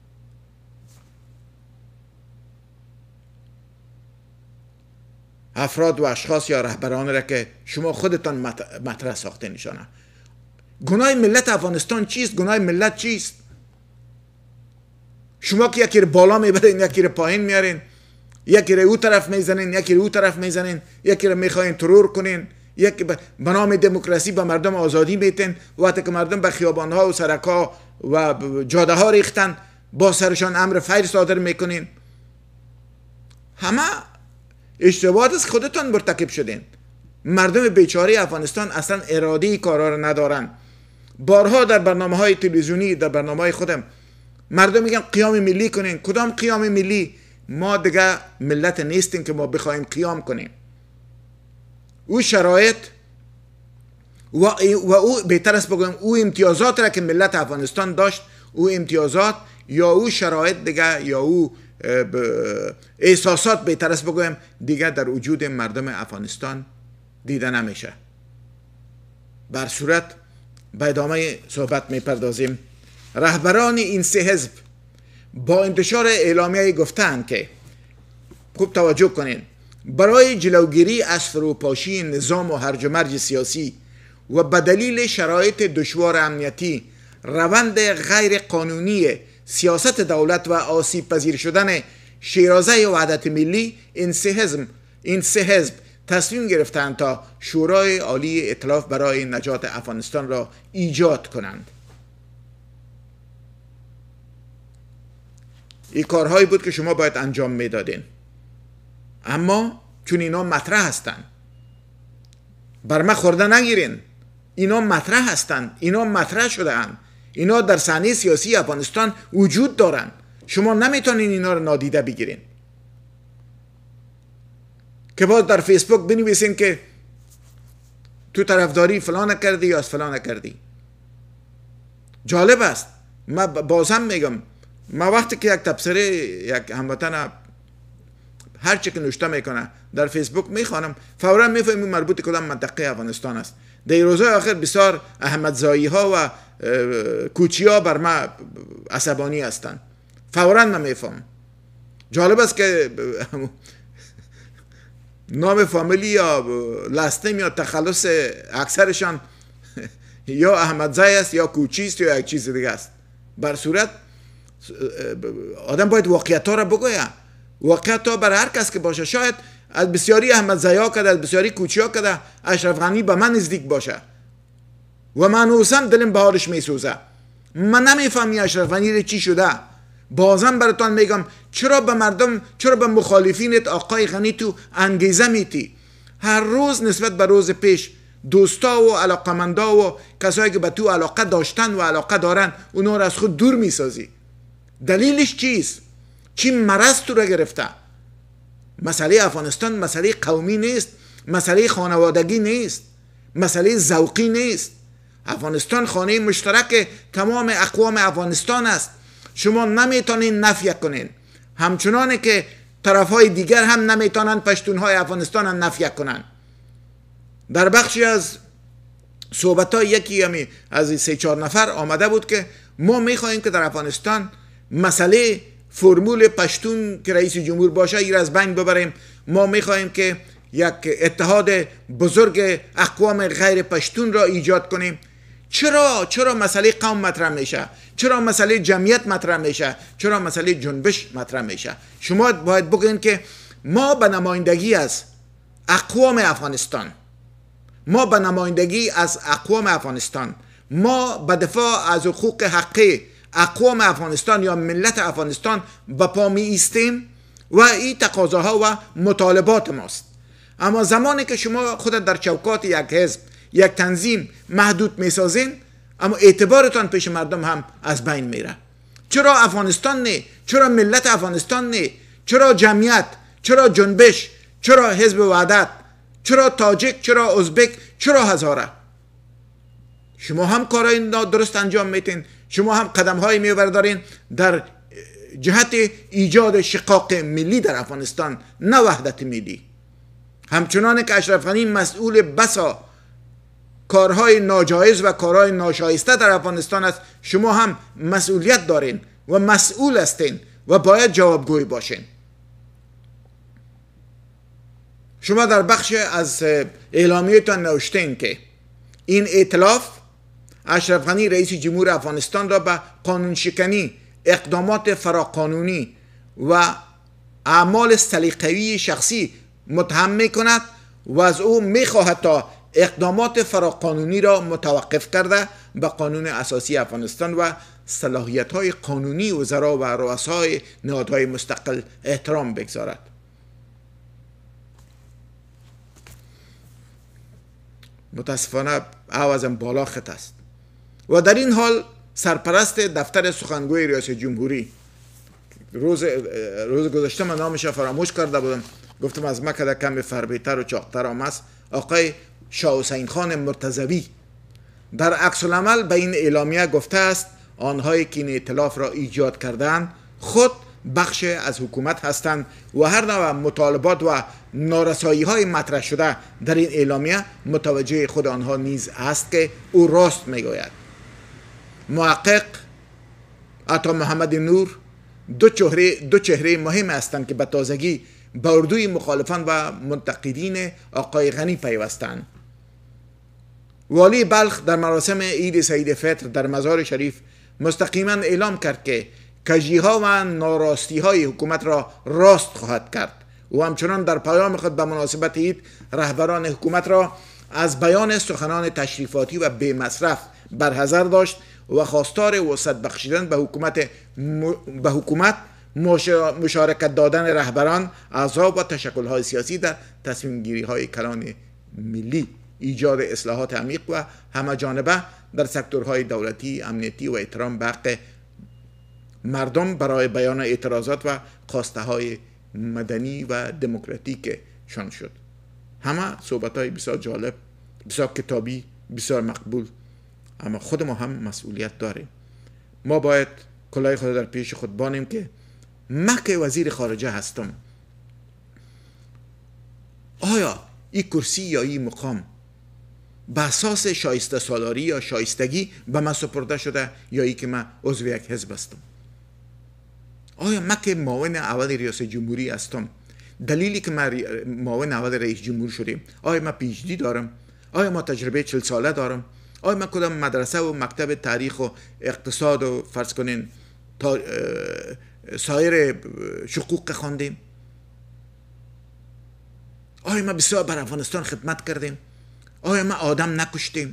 افراد و اشخاص یا رهبران را که شما خودتان مطرح ساخته نشانه. گناه ملت افغانستان چیست؟ گناه ملت چیست؟ شما که یکی رو بالا میبرین، یکی رو پایین میارین، یکی رو او طرف میزنین، یکی رو او طرف میزنین، یکی رو میخواین ترور کنین، یکی به نام دموکراسی به مردم آزادی میتین. وقتی که مردم به خیابانها و سرکها و جاده ها ریختن با سرشان امر فیر صادر میکنین. همه اشتباهات از خودتان مرتکب شدین. مردم بیچاره افغانستان اصلا اراده ای کارا رو ندارن. بارها در برنامه های تلویزیونی، در برنامه های خودم مردم میگن قیام ملی کنین. کدام قیام ملی؟ ما دیگه ملت نیستیم که ما بخوایم قیام کنیم. او شرایط و, و او بهتر است بگویم او امتیازات را که ملت افغانستان داشت، او امتیازات یا او شرایط دیگه یا او احساسات بهتر است بگویم دیگه در وجود مردم افغانستان دیده نمیشه. بر صورت به ادامه صحبت میپردازیم. رهبران این سه حزب با انتشار اعلامیه گفتند که خوب توجه کنین برای جلوگیری از فروپاشی نظام و هرج و مرج سیاسی و به دلیل شرایط دشوار امنیتی روند غیر قانونی سیاست دولت و آسیب پذیر شدن شیرازه وحدت ملی این سه حزب این سه حزب تصمیم گرفتند تا شورای عالی ائتلاف برای نجات افغانستان را ایجاد کنند. این کارهایی بود که شما باید انجام میدادین. اما چون اینا مطرح هستند بر ما خورده نگیرین. اینا مطرح هستند، اینا مطرح شده اند، اینا در صحنه سیاسی افغانستان وجود دارند. شما نمیتونین اینا رو نادیده بگیرین. که باز در فیسبوک بنویسین که تو طرفداری فلان کردی یا از فلان کردی. جالب است. من بازم میگم ما وقتی که یک تبصره یک هموطن هر چی که نوشته میکنه در فیسبوک میخوانم فورا میفهمم مربوط کدام منطقه افغانستان است. در روزهای آخر بسیار احمدزایی ها و کوچی ها بر ما عصبانی هستند. فورا من میفهم. جالب است که نام فامیلی یا لستم یا تخلص اکثرشان یا احمدزای است یا کوچی است یا یک چیز دیگه است. بر صورت آدم باید واقعیت ها را بگوید. واقعیت ها بر هر کس که باشه. شاید از بسیاری احمدزایی ها کده، از بسیاری کوچی ها کده اشرف غنی به من نزدیک باشه و من اوسم دلم بهارش میسوزه. من نمیفهمی اشرف غنی چی شده. بازم براتان میگم چرا به مردم، چرا به مخالفینت آقای غنی تو انگیزه میتی؟ هر روز نسبت به روز پیش دوستا و علاقمندا و کسایی که به تو علاقه داشتن و علاقه دارن اونا رو از خود دور میسازی. دلیلش چیست؟ چی مرض تو را گرفته؟ مسئله افغانستان مسئله قومی نیست، مسئله خانوادگی نیست، مسئله ذوقی نیست. افغانستان خانه مشترک تمام اقوام افغانستان است. شما نمیتونین نفی کنین، همچنانه که طرفهای دیگر هم نمیتونن پشتونهای افغانستان هم نفی کنن. در بخشی از صحبت‌ها یکی همی از سه چهار نفر آمده بود که ما میخواهیم که در افغانستان مسئله فرمول پشتون که رئیس جمهور باشه ایر از بین ببریم. ما میخواهیم که یک اتحاد بزرگ اقوام غیر پشتون را ایجاد کنیم. چرا چرا مسئله قوم مطرح میشه؟ چرا مسئله جمعیت مطرح میشه؟ چرا مسئله جنبش مطرح میشه؟ شما باید بگین که ما به نمایندگی از اقوام افغانستان، ما به نمایندگی از اقوام افغانستان، ما به دفاع از حقوق حقی اقوام افغانستان یا ملت افغانستان به پا می ایستیم و این تقاضاها و مطالبات ماست. اما زمانی که شما خود در چوکات یک حزب، یک تنظیم محدود میسازین، اما اعتبارتان پیش مردم هم از بین میره. چرا افغانستان نه؟ چرا ملت افغانستان نه؟ چرا جمعیت؟ چرا جنبش؟ چرا حزب وحدت؟ چرا تاجک؟ چرا ازبک؟ چرا هزاره؟ شما هم کارهای درست انجام میتین، شما هم قدم های میبردارین در جهت ایجاد شقاق ملی در افغانستان، نه وحدت ملی. همچنان که اشرف غنی مسئول بسا کارهای ناجایز و کارهای ناشایسته در افغانستان است، شما هم مسئولیت دارین و مسئول هستین و باید جوابگوی باشین. شما در بخش از اعلامیه‌تان نوشتین که این ائتلاف اشرف غنی رئیس جمهور افغانستان را به قانون شکنی، اقدامات فراقانونی و اعمال سلیقه‌ای شخصی متهم می‌کند و از او می‌خواهد تا اقدامات فراقانونی را متوقف کرده به قانون اساسی افغانستان و صلاحیت‌های قانونی وزرا و رؤسای نهادهای مستقل احترام بگذارد. متاسفانه آوازم بالا خط است. و در این حال سرپرست دفتر سخنگوی ریاست جمهوری، روز روز گذشته من نامش فراموش کرده بودم، گفتم از مکه کم فربیتر و چاقتر هم است، آقای شاه حسین خان مرتضوی در عکس العمل به این اعلامیه گفته است آنهایی که این ائتلاف را ایجاد کردند خود بخش از حکومت هستند و هر نوع مطالبات و نارسایی های مطرح شده در این اعلامیه متوجه خود آنها نیز است که او راست میگوید. محقق عطا محمد نور دو چهره دو چهره مهم هستند که به تازگی به اردوی مخالفان و منتقدین آقای غنی پیوستند. والی بلخ در مراسم عید سعید فطر در مزار شریف مستقیما اعلام کرد که کجی ها و ناراستی های حکومت را راست خواهد کرد و همچنان در پیام خود به مناسبت عید رهبران حکومت را از بیان سخنان تشریفاتی و بی مصرف برحذر داشت و خواستار وسعت بخشیدن به حکومت م... به حکومت مشارکت دادن رهبران، اعضا و تشکل‌های سیاسی در تصمیم گیری های کلان ملی، ایجاد اصلاحات عمیق و همه جانبه در سکتورهای دولتی، امنیتی و احترام به حق مردم برای بیان اعتراضات و خواسته های مدنی و دموکراتیک شان شد. همه صحبت های بسیار جالب بسیار کتابی، بسیار مقبول، اما خود ما هم مسئولیت داریم. ما باید کلاه خود در پیش خود بانیم که من که وزیر خارجه هستم، آیا این کرسی یا این مقام به اساس شایسته سالاری یا شایستگی به من سپرده شده یا ای که من عضو یک حزب هستم؟ آیا من که معاون اول ریاست جمهوری هستم، دلیلی که من معاون اول رئیس جمهور شدیم، آیا من پی اچ دی دارم؟ آیا ما تجربه چل ساله دارم؟ آیا ما کدام مدرسه و مکتب تاریخ و اقتصاد و فرض کنین سایر شقوق خواندیم؟ آیا ما بسیار بر افغانستان خدمت کردیم؟ آیا ما آدم نکشتیم؟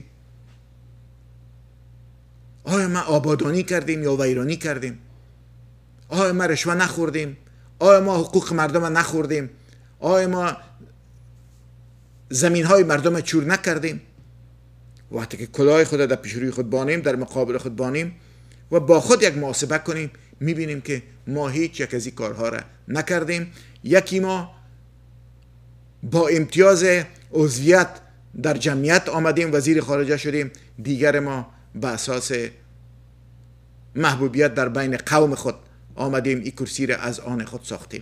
آیا ما آبادانی کردیم یا ویرانی کردیم؟ آیا ما رشوه نخوردیم؟ آیا ما حقوق مردم نخوردیم؟ آیا ما زمین های مردم چور نکردیم؟ وقتی که کلاه خود در پیش روی خود بانیم، در مقابل خود بانیم و با خود یک محاسبه کنیم، میبینیم که ما هیچ یک از این کارها را نکردیم. یکی ما با امتیاز عضویت در جمعیت آمدیم وزیر خارجه شدیم، دیگر ما به اساس محبوبیت در بین قوم خود آمدیم این کرسی را از آن خود ساختیم.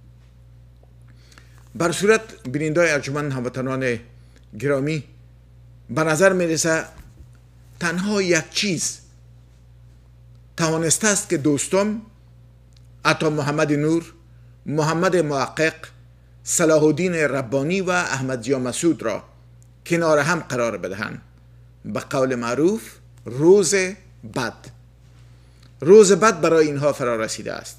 بر صورت بینندگان ارجمند هموطنان گرامی، به نظر میرسه تنها یک چیز توانسته است که دوستم عطا محمد نور، محمد محقق، صلاح الدین ربانی و احمد ضیا مسعود را کنار هم قرار بدهند. به قول معروف روز بد روز بد برای اینها فرا رسیده است.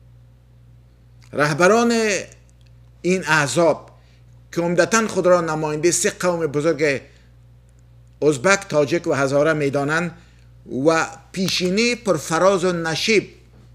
رهبران این احزاب که عمدتاً خود را نماینده سه قوم بزرگ ازبک، تاجک و هزاره میدانند و پیشینه پرفراز و نشیب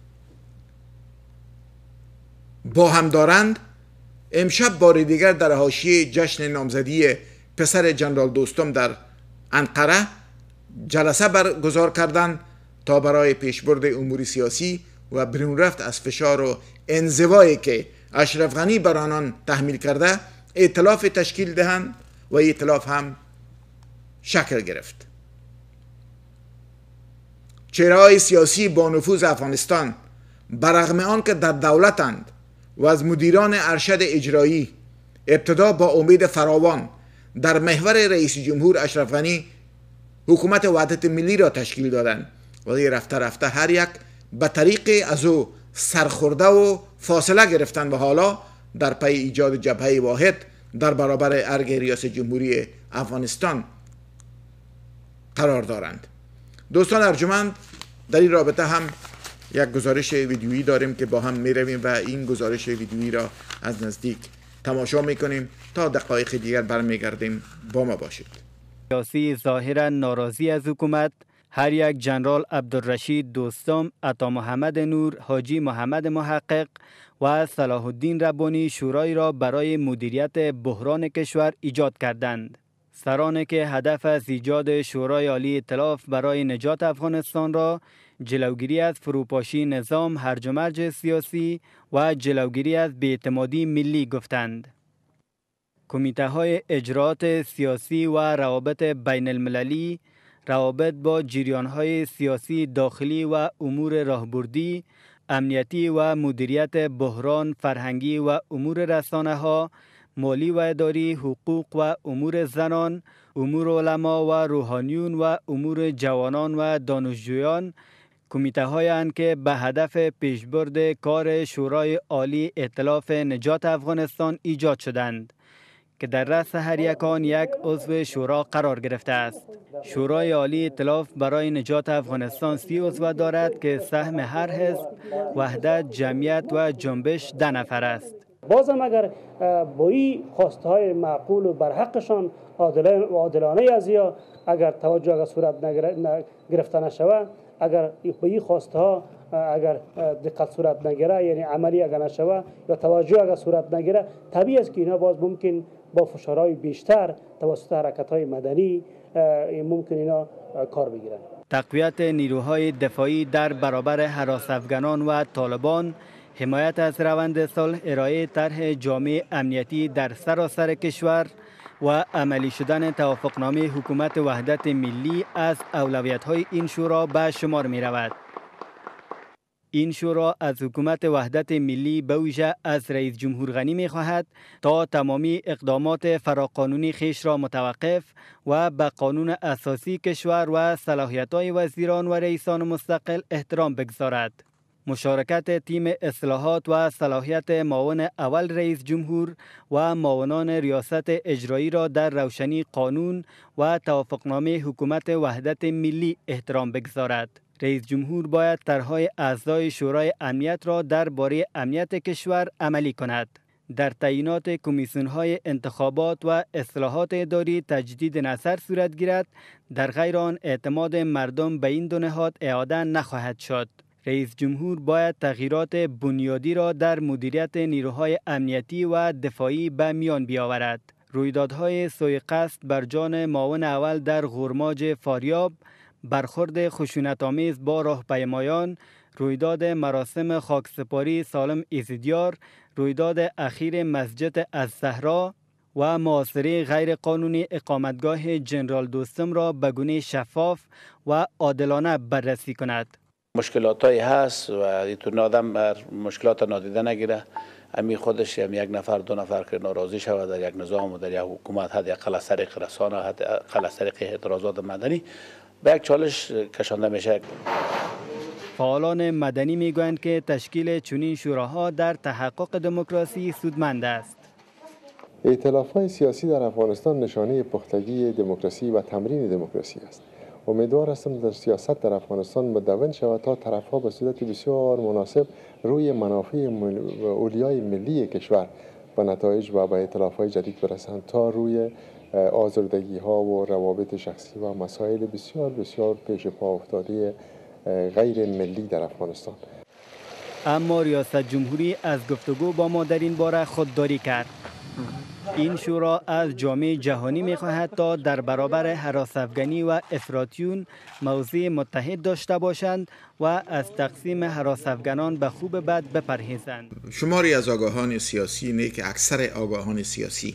با هم دارند، امشب بار دیگر در حاشیه جشن نامزدی پسر جنرال دوستم در انقره جلسه برگزار کردند تا برای پیشبرد امور سیاسی و برون رفت از فشار و انزوایی که اشرف غنی بر آنان تحمیل کرده ائتلاف تشکیل دهند و ائتلاف هم شکل گرفت. چهره‌های سیاسی با نفوذ افغانستان برغم آن که در دولتند و از مدیران ارشد اجرایی ابتدا با امید فراوان در محور رئیس جمهور اشرف غنی حکومت وحدت ملی را تشکیل دادند، ولی رفته رفته هر یک به طریق از او سرخورده و فاصله گرفتند و حالا در پی ایجاد جبهه واحد در برابر ارگ ریاست جمهوری افغانستان قرار دارند. دوستان ارجمند، در این رابطه هم یک گزارش ویدیویی داریم که با هم می رویم و این گزارش ویدیویی را از نزدیک تماشا می کنیم تا دقایق دیگر برمیگردیم. با ما باشید. سیاسی ظاهرا ناراضی از حکومت، هر یک جنرال عبدالرشید دوستم، عطا محمد نور، حاجی محمد محقق و صلاح الدین ربانی شورای را برای مدیریت بحران کشور ایجاد کردند. سرانی که هدف از ایجاد شورای عالی ائتلاف برای نجات افغانستان را جلوگیری از فروپاشی نظام هرج و مرج سیاسی و جلوگیری از بی‌اعتمادی ملی گفتند. کمیته های اجرات سیاسی و روابط بین المللی، روابط با جریان های سیاسی داخلی و امور راهبردی، امنیتی و مدیریت بحران فرهنگی و امور رسانه ها، مالی و اداری، حقوق و امور زنان، امور علما و روحانیون و امور جوانان و دانشجویان، کمیته هایی که به هدف پیشبرد کار شورای عالی ائتلاف نجات افغانستان ایجاد شدند که در رأس هر یک آن یک عضو شورا قرار گرفته است. شورای عالی ائتلاف برای نجات افغانستان سی عضو دارد که سهم هر حزب، وحدت، جمعیت و جنبش ده نفر است. بازم اگر با این خواسته های معقول و برحقشان عادلانه از یا اگر توجه اگر صورت گرفته نشود، اگر به این خواسته ها اگر دقت صورت نگیره، یعنی عملی اگر نشود یا توجه اگر صورت نگیره، طبیعی است که اینا باز ممکن با فشارهای بیشتر توسط حرکت های مدنی ممکن اینا کار بگیرن. تقویت نیروهای دفاعی در برابر هراس افغانان و طالبان، حمایت از روند صلح، ارائه طرح جامع امنیتی در سراسر کشور، و عملی شدن توافقنامه حکومت وحدت ملی از اولویت‌های این شورا به شمار می رود. این شورا از حکومت وحدت ملی به ویژه از رئیس جمهور غنی می خواهد تا تمامی اقدامات فراقانونی خیش را متوقف و به قانون اساسی کشور و صلاحیت‌های وزیران و رئیسان مستقل احترام بگذارد. مشارکت تیم اصلاحات و صلاحیت معاون اول رئیس جمهور و معاونان ریاست اجرایی را در روشنی قانون و توافقنامه حکومت وحدت ملی احترام بگذارد. رئیس جمهور باید طرح‌های اعضای شورای امنیت را درباره امنیت کشور عملی کند. در تعیینات کمیسیون‌های انتخابات و اصلاحات اداری تجدید نظر صورت گیرد، در غیر آن اعتماد مردم به این دو نهاد اعاده نخواهد شد. رئیس جمهور باید تغییرات بنیادی را در مدیریت نیروهای امنیتی و دفاعی به میان بیاورد. رویدادهای سوء قصد بر جان معاون اول در غرماج فاریاب، برخورد خشونت‌آمیز با راهپیمایان، رویداد مراسم خاکسپاری سالم ایزدیار، رویداد اخیر مسجد الزهرا و محاصره غیر قانونی اقامتگاه جنرال دوستم را به گونه شفاف و عادلانه بررسی کند. مشکلات هایی هست و اینطور آدم بر مشکلات نادیده نگیره. امی خودش هم یک نفر دو نفر که ناراضی شود در یک نظام و در یک حکومت، حداقل از طریق رسانه، حداقل از طریق اعتراضات مدنی به یک چالش کشانده میشه. فعالان مدنی میگویند که تشکیل چنین شوراها در تحقق دموکراسی سودمند است. ائتلاف‌های سیاسی در افغانستان نشانه پختگی دموکراسی و تمرین دموکراسی است. امیدوار هستم در سیاست در افغانستان مدون شود تا طرف‌ها به صورت بسیار مناسب روی منافع اولیای ملی کشور و نتایج و به ائتلاف‌های جدید برسند تا روی آزردگی‌ها و روابط شخصی و مسائل بسیار بسیار پیش پا افتاده غیر ملی در افغانستان. اما ریاست جمهوری از گفتگو با ما در این باره خودداری کرد. این شورا از جامعه جهانی می‌خواهد تا در برابر هراس‌افکنی و افراطیون موضع متحد داشته باشند و از تقسیم هراس‌افکنان به خوب بد بپرهیزند. شماری از آگاهان سیاسی اینه که اکثر آگاهان سیاسی،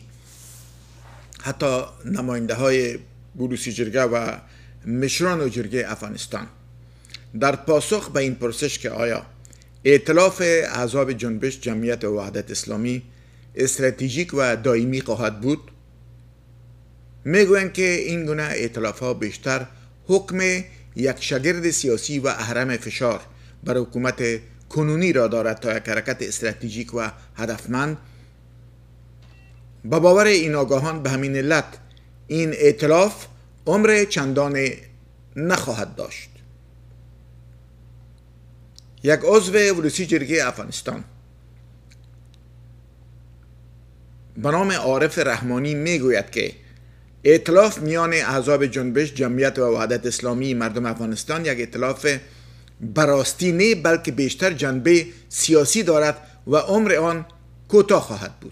حتی نماینده های بلوسی جرگه و مشران و جرگه افغانستان، در پاسخ به این پرسش که آیا ائتلاف احزاب جنبش جمعیت و وحدت اسلامی استراتژیک و دائمی خواهد بود، میگویند که این گونه ائتلاف ها بیشتر حکم یک شگرد سیاسی و اهرم فشار بر حکومت کنونی را دارد تا یک حرکت استراتژیک و هدفمند. با باور این آگاهان به همین علت این ائتلاف عمر چندان نخواهد داشت. یک عضو بلوسی جرگه افغانستان به نام عارف رحمانی میگوید که ائتلاف میان احزاب جنبش جمعیت و وحدت اسلامی مردم افغانستان یک ائتلاف براستی نه بلکه بیشتر جنبه سیاسی دارد و عمر آن کوتاه خواهد بود.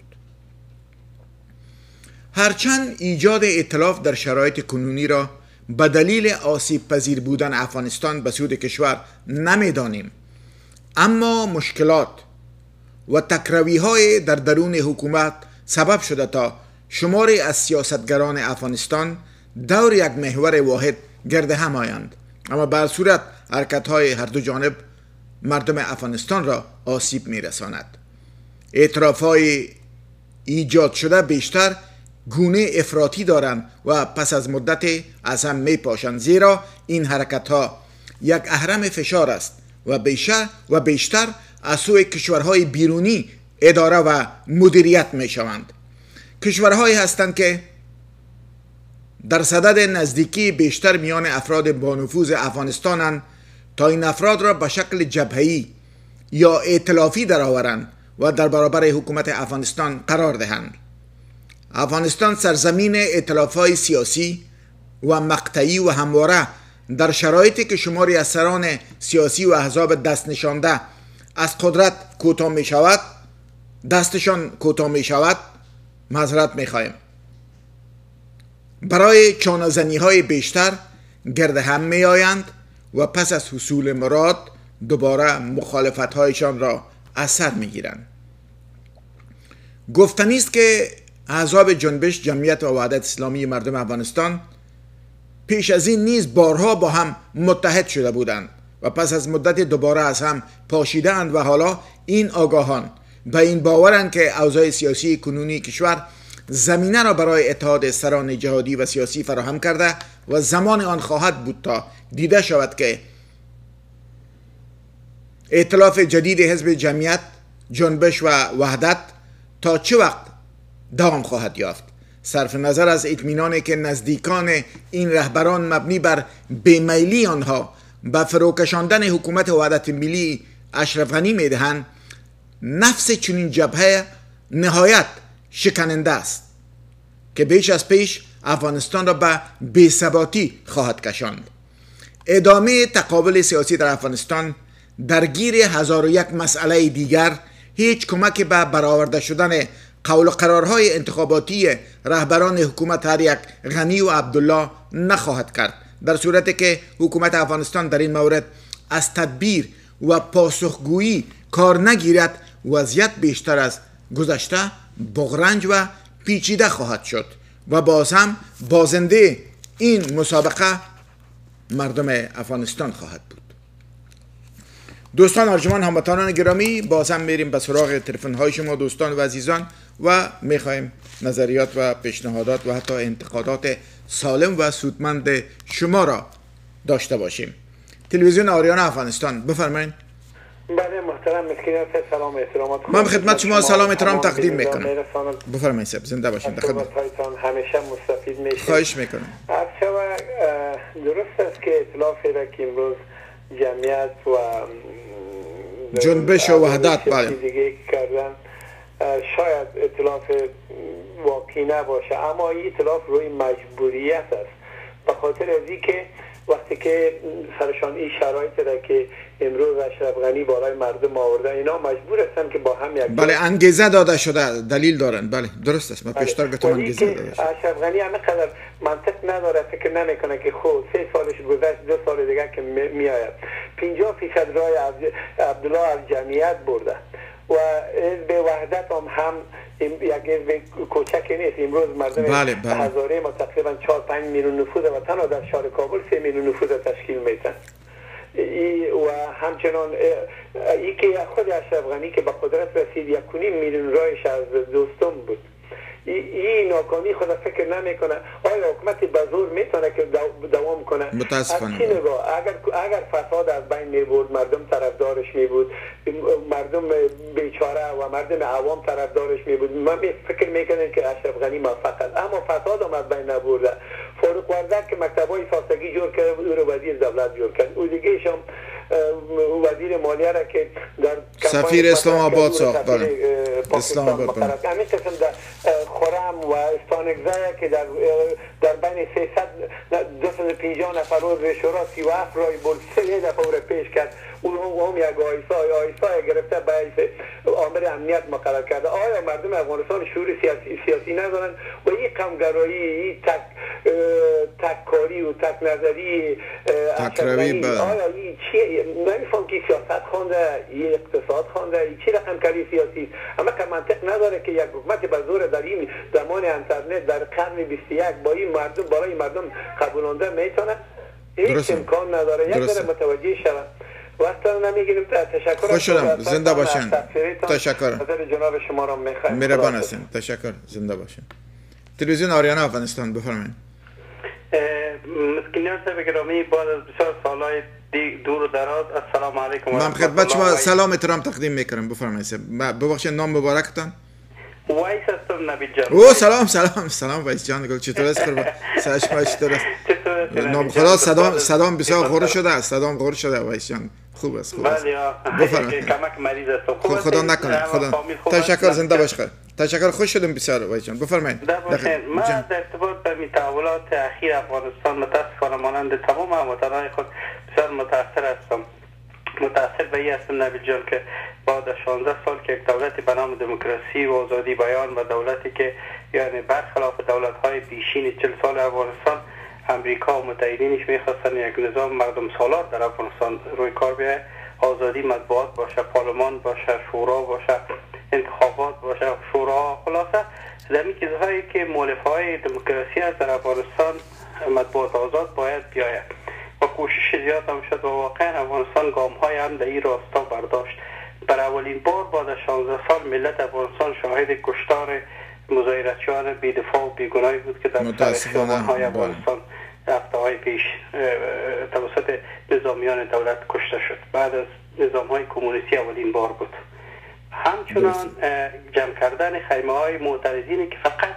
هرچند ایجاد ائتلاف در شرایط کنونی را به دلیل آسیب پذیر بودن افغانستان به سود کشور نمیدانیم، اما مشکلات و تکروی های در درون حکومت سبب شده تا شماری از سیاستگران افغانستان دور یک محور واحد گرد هم آیند، اما به هر صورت حرکت های هر دو جانب مردم افغانستان را آسیب می رساند. اعتراف های ایجاد شده بیشتر گونه افراطی دارند و پس از مدت از هم می پاشند، زیرا این حرکت ها یک اهرم فشار است و بیشتر و بیشتر از سوی کشورهای بیرونی اداره و مدیریت می شوند. کشورهایی هستند که در صدد نزدیکی بیشتر میان افراد با نفوذ افغانستانند تا این افراد را به شکل جبهه‌ای یا ائتلافی درآورند و در برابر حکومت افغانستان قرار دهند. افغانستان سرزمین ائتلاف‌های سیاسی و مقطعی و همواره در شرایطی که شماری از سران سیاسی و احزاب دست نشانده از قدرت کوتاه می شود دستشان کوتاه می شود معذرت می خواهیم برای چانه‌زنی های بیشتر گرد هم می آیند و پس از حصول مراد دوباره مخالفت هایشان را از سر می گیرند. گفتنی است که احزاب جنبش جمعیت و وحدت اسلامی مردم افغانستان پیش از این نیز بارها با هم متحد شده بودند و پس از مدت دوباره از هم پاشیدند و حالا این آگاهان به این باورند که اوضاع سیاسی کنونی کشور زمینه را برای اتحاد سران جهادی و سیاسی فراهم کرده و زمان آن خواهد بود تا دیده شود که ائتلاف جدید حزب جمعیت، جنبش و وحدت تا چه وقت دوام خواهد یافت. صرف نظر از اطمینانی که نزدیکان این رهبران مبنی بر بیمیلی آنها به فروکشاندن حکومت وحدت ملی اشرف غنی میدهند، نفس چنین جبهه نهایت شکننده است که بیش از پیش افغانستان را به بی‌ثباتی خواهد کشاند. ادامه تقابل سیاسی در افغانستان درگیر هزار و یک مسئله دیگر هیچ کمک به برآورده شدن قول و قرارهای انتخاباتی رهبران حکومت هر یک غنی و عبدالله نخواهد کرد، در صورتی که حکومت افغانستان در این مورد از تدبیر و پاسخگویی کار نگیرد. وضعیت بیشتر از گذشته بغرنج و پیچیده خواهد شد و باز هم بازنده این مسابقه مردم افغانستان خواهد بود. دوستان ارجمند، هموطنان گرامی، باز هم میریم به سراغ تلفن های شما دوستان و عزیزان و میخوایم نظریات و پیشنهادات و حتی انتقادات سالم و سودمند شما را داشته باشیم. تلویزیون آریانا افغانستان، بفرمایید. بله محترم، مسکینات، سلام و احترامات. من خدمت شما سلام احترام تقدیم میکنم. بفرمایید صاحب، زنده باشید. خدمتتان همیشه مستفید میشیم. خواهش میکنم. عرض درست است که ائتلافی را که امروز جمعیت و جنبش و وحدت بله دیگه کردن شاید ائتلاف واقعی نباشه، اما این ائتلاف روی مجبوریت است، به خاطر از اینکه وقتی که سرشان این شرایط را که امروز اشرف غنی بالای مردم آورده، اینا مجبور هستن که با هم یک بله انگیزه داده شده، دلیل دارن. بله درست است، من بله. پیشتر گفتم انگیزه داده شده. اشرف غنی همینقدر منطق نداره، فکر نمیکنه که خود سه سالش گذشت، دو سال دیگه که می آید پنجاه فیصد رای عبدالله از جمعیت برده و حزب وحدت هم هم یک حزب کوچکی نیست. امروز مردم بله بله. هزاره ما تقریبا چهار پنج میلیون نفوذ و تنها در شهر کابل سه میلیون نفوذ تشکیل میتن. و همچنان ای که خود اشرف غنی که به قدرت رسید یک و نیم میلیون رایش از دوستم بود. این ناکامی خود فکر نمیکنه آیا حکومت به زور میتونه که دوام کنه؟ متاسفانه. از چی نگاه؟ اگر اگر فساد از بین میبرد، مردم طرفدارش میبود، مردم بیچاره و مردم عوام طرفدارش میبود، من فکر میکنم که اشرف غنی موفق است. اما فساد هم از بین نبرده. فاروق وردک که مکتبای ساختگی جور کرد، او رو وزیر دولت جور کرد. او دیگه شم وزیر مالیه را که در سفیر اسلام آباد ساخت. بله اسلام آباد. همین قسم در خرم و استانگزه که در در بین سیصد دویست و پنجاه نفر عضو شورا سی و هفت رای برد، سه دفعه او پیش کرد. او هم یک آیسای آیسای گرفته به حیث آمر امنیت مقرر کرده. آیا مردم افغانستان شعور سیاسی سیاسی ندارن؟ و این قومگرایی، این تک تککاری و تک نظری تکروی آیا این چی؟ نمیفهم که سیاست خونده، این اقتصاد خونده، این چی رقم کاری سیاسی است؟ اما که منطق نداره که یک حکومت به زور در این زمان اینترنت در قرن بیست و یک با این مردم برای مردم قبولانده میتونه؟ هیچ امکان نداره. یک ذره متوجه شود. وقتا نمیگیریم. تشکر. خوش شدم، زنده باشین. تشکر. حضور جناب شما را میخوایم. مهربان هستین. تشکر، زنده باشین. تلویزیون آریانا افغانستان، بفرمایید. مسکینان صاحب گرامی، بعد از بسیار سالهای دور و دراز، السلام علیکم. من خدمت شما سلام احترام تقدیم میکنم. بفرمایید. ببخشید نام مبارکتان؟ وایس هستم، نبی جان. او سلام سلام سلام وایس جان، گل چطور است؟ قربان سلام چطور است؟ نام خدا صدام صدام بسیار غور شده است، صدام غور شده وایس جان. خوب است، خوب است. بفرمایید. کمک مریض هستم. خوب خدا نکنه. خدا تشکر، زنده باش. خیر. تشکر، خوش شدم بسیار وایس جان. بفرمایید. من در ارتباط به می تحولات اخیر افغانستان متاسفانه مانند تمام هموطنان خود بسیار متاثر هستم. متأثر به این هستم نبیل جان که بعد از شانزده سال که یک دولتی به نام دموکراسی و آزادی بیان و دولتی که یعنی برخلاف دولت‌های پیشین چهل سال افغانستان، امریکا و متحدینش می‌خواستن یک نظام مردم سالار در افغانستان روی کار بیاید، آزادی مطبوعات باشه، پارلمان باشه، شورا باشه، انتخابات باشه، شورا، خلاصه در این چیزهایی که مولفهای دموکراسی است در افغانستان مطبوعات آزاد باید بیاید و کوشش زیاد هم شد و واقعا افغانستان گام های هم در این راستا برداشت. بر اولین بار بعد از شانزده سال ملت افغانستان شاهد کشتار مظاهراتچیان بی‌دفاع و بیگناهی بود که در خیابان‌های افغانستان هفته های پیش توسط نظامیان دولت کشته شد. بعد از نظام های کمونیستی اولین بار بود. همچنان جمع کردن خیمه های معترضینی که فقط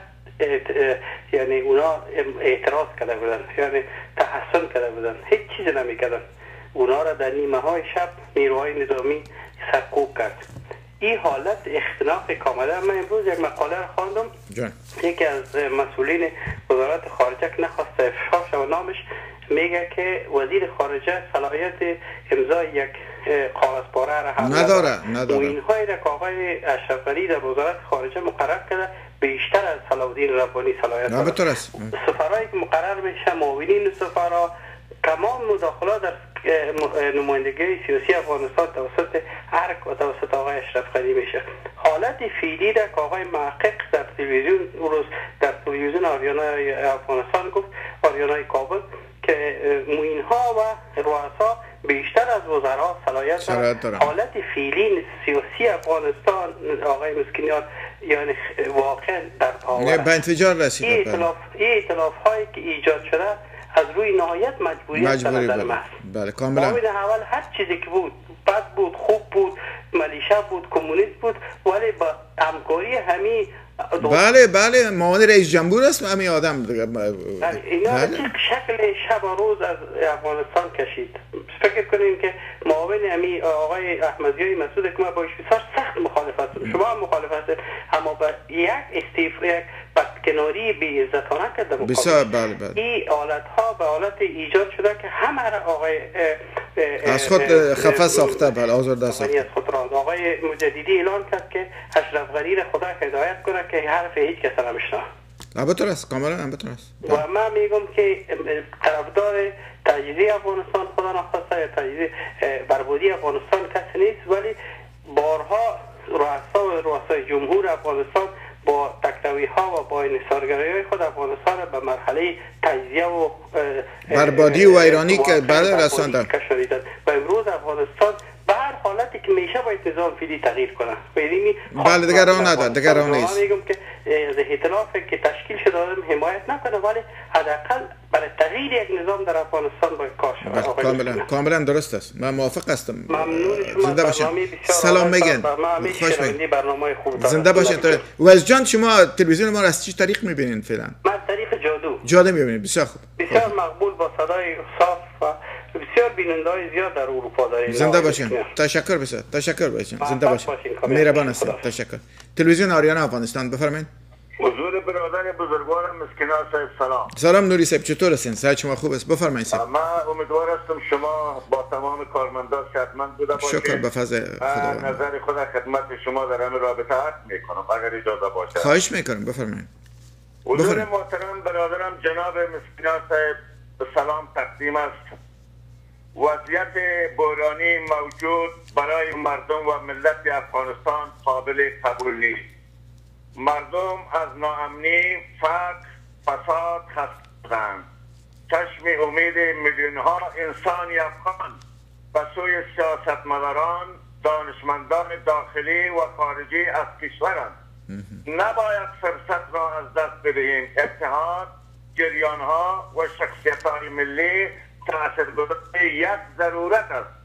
یعنی اونا اعتراض کرده بودن، یعنی تحسن کرده بودن، هیچ چیزی نمیکردن، اونا را در نیمه های شب نیروهای نظامی سرکوب کرد. این حالت اختناق کاملا. من امروز یک مقاله را خواندم، یکی از مسئولین وزارت خارجه که نخواست افشا شود نامش، میگه که وزیر خارجه صلاحیت امضای یک کاغذپاره را هم نداره نداره. اینهایی را که آقای اشرف غنی در وزارت خارجه مقرر کرده بیشتر از صلاحالدین ربانی صلاحیت داره. سفرایی که مقرر میشه، معاونین سفرا، تمام مداخلات در نمایندگی سیاسی افغانستان توسط ارک و توسط آقای اشرف غنی میشه. حالت فعلی در که آقای محقق در تلویزیون روز در تلویزیون آریانا افغانستان گفت، آریانا کابل، که معینها و رؤسا بیشتر از وزرا صلاحیت دارند. حالت فعلی سیاسی افغانستان آقای مسکینیان یعنی واقعا در پاور به انفجار رسیده. این ائتلاف این ائتلاف هایی که ایجاد شده از روی نهایت مجبوریت مجبوری در بله. محض. بله کاملا. اول هر چیزی که بود بد بود، خوب بود، ملیشه بود، کمونیست بود، ولی با همکاری همین بله بله معاون رئیس جمهور است همین آدم دیگه. بله اینا بله. شکل شب و روز از افغانستان کشید. فکر کنیم که معاون همین آقای احمدیای مسعود که ما باش بسیار سخت مخالف هستم، شما هم مخالف هستید، اما با یک استیفا یک بدکناری بی عزتانه کرده بسیار بله بله. این حالت ها به حالت ایجاد شده که همه را آقای از خود خفه ساخته بله آزرده ساخته. از خود را آقای مجددی اعلان کرد که اشرف غنی را خدا هدایت کنه که حرف هیچ کس نمیشنه. البته است کاملا البته است. و من میگم که طرفدار تجزیه افغانستان خدا نخواسته یا تجزیه بربادی افغانستان کسی نیست، ولی بارها رؤسا و رؤسای جمهور افغانستان با تکتوی ها و با انحصارگرایی های خود افغانستان به مرحله تجزیه و بربادی و ایرانی که بله رساندن و امروز افغانستان به هر حالتی که میشه باید نظام فعلی تغییر کنه. بله دیگر راه نداره، دیگر راه نیست. من میگم که از ائتلافی که تشکیل شده آدم حمایت نکنه، ولی حداقل برای تغییر یک نظام در افغانستان باید کار شود. کاملا کاملا درست است. من موافق هستم. ممنون شما. زنده باشین. سلام میگن. خوش میگین. برنامه خوب دارید. زنده باشین. وز جان شما تلویزیون ما را از چه طریق میبینین فعلا؟ من طریق جادو. جادو میبینید. بسیار خوب. بسیار مقبول با صدای صاف و بسیار بیننده های زیاد در اروپا داریم. زنده باشین. تشکر بسیار. تشکر باشین. زنده باشین. مهربان هستید. تشکر. تلویزیون آریانا افغانستان بفرمایید. حضور برادر بزرگوارم مسکینان صاحب سلام. سلام نوری صاحب چطور هستین؟ صحت شما خوب است؟ بفرمایید صاحب. من امیدوار هستم شما با تمام کارمندان صحتمند بوده باشید. شکر به فضل خدا. نظر خود خدمت شما در همین رابطه عرض میکنم اگر اجازه باشه. خواهش میکنم بفرمایید. حضور محترم برادرم جناب مسکینان صاحب به سلام تقدیم است. وضعیت بحرانی موجود برای مردم و ملت افغانستان قابل قبول نیست. مردم از ناامنی، فقر، فساد خسته‌اند. چشم امید میلیون ها انسان افغان به سوی سیاستمداران، دانشمندان داخلی و خارجی از کشورند. نباید فرصت را از دست بدهیم. اتحاد، جریان ها و شخصیت های ملی تاثیرگذار یک ضرورت است.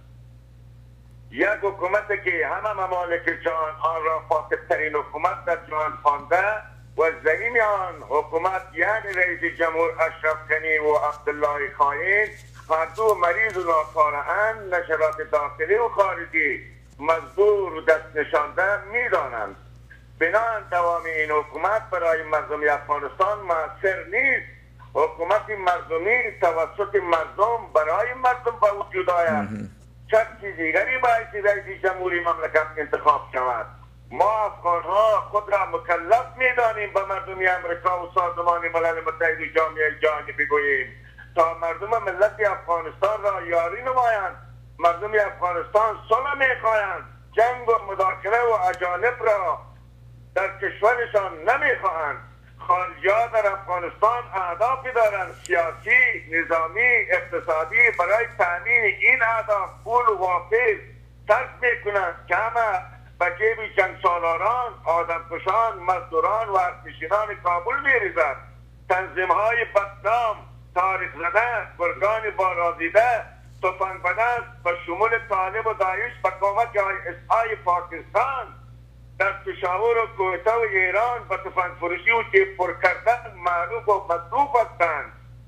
یک حکومت که همه ممالک جهان آن را فاسدترین حکومت در جهان خوانده و زعیم آن حکومت یعنی رئیس جمهور اشرف غنی و عبدالله خائن هر دو مریض و ناکاره‌اند، نشرات داخلی و خارجی مزدور و دست نشانده می‌دانند. بنابراین دوام این حکومت برای مردم افغانستان موثر نیست. حکومت مردمی توسط مردم برای مردم به وجود آید. چه دیگری باید رئیس جمهوری مملکت انتخاب شود. ما افغان ها خود را مکلف میدانیم به مردمی امریکا و سازمان ملل متحد و جامعه جهانی بگوییم تا مردم ملت افغانستان را یاری نمایند. مردم افغانستان صلح میخواهند، جنگ و مداخله و اجانب را در کشورشان نمیخواهند. خارجی‌ها در افغانستان اهدافی دارند سیاسی، نظامی، اقتصادی. برای تامین این اهداف پول و واپس صرف میکنند که همه به جیب جنگ سالاران، آدمکشان، مزدوران و ارتشیان کابل میریزد. تنظیم‌های بدنام، تاریخ زده، گرگان بارازیده، تفنگ بدست و شمول طالب و داعش به کمک آی اس آی پاکستان در پشاور و کویته و ایران به تفنگ فروشی و جیب پر کردن معروف و مطلوب هستند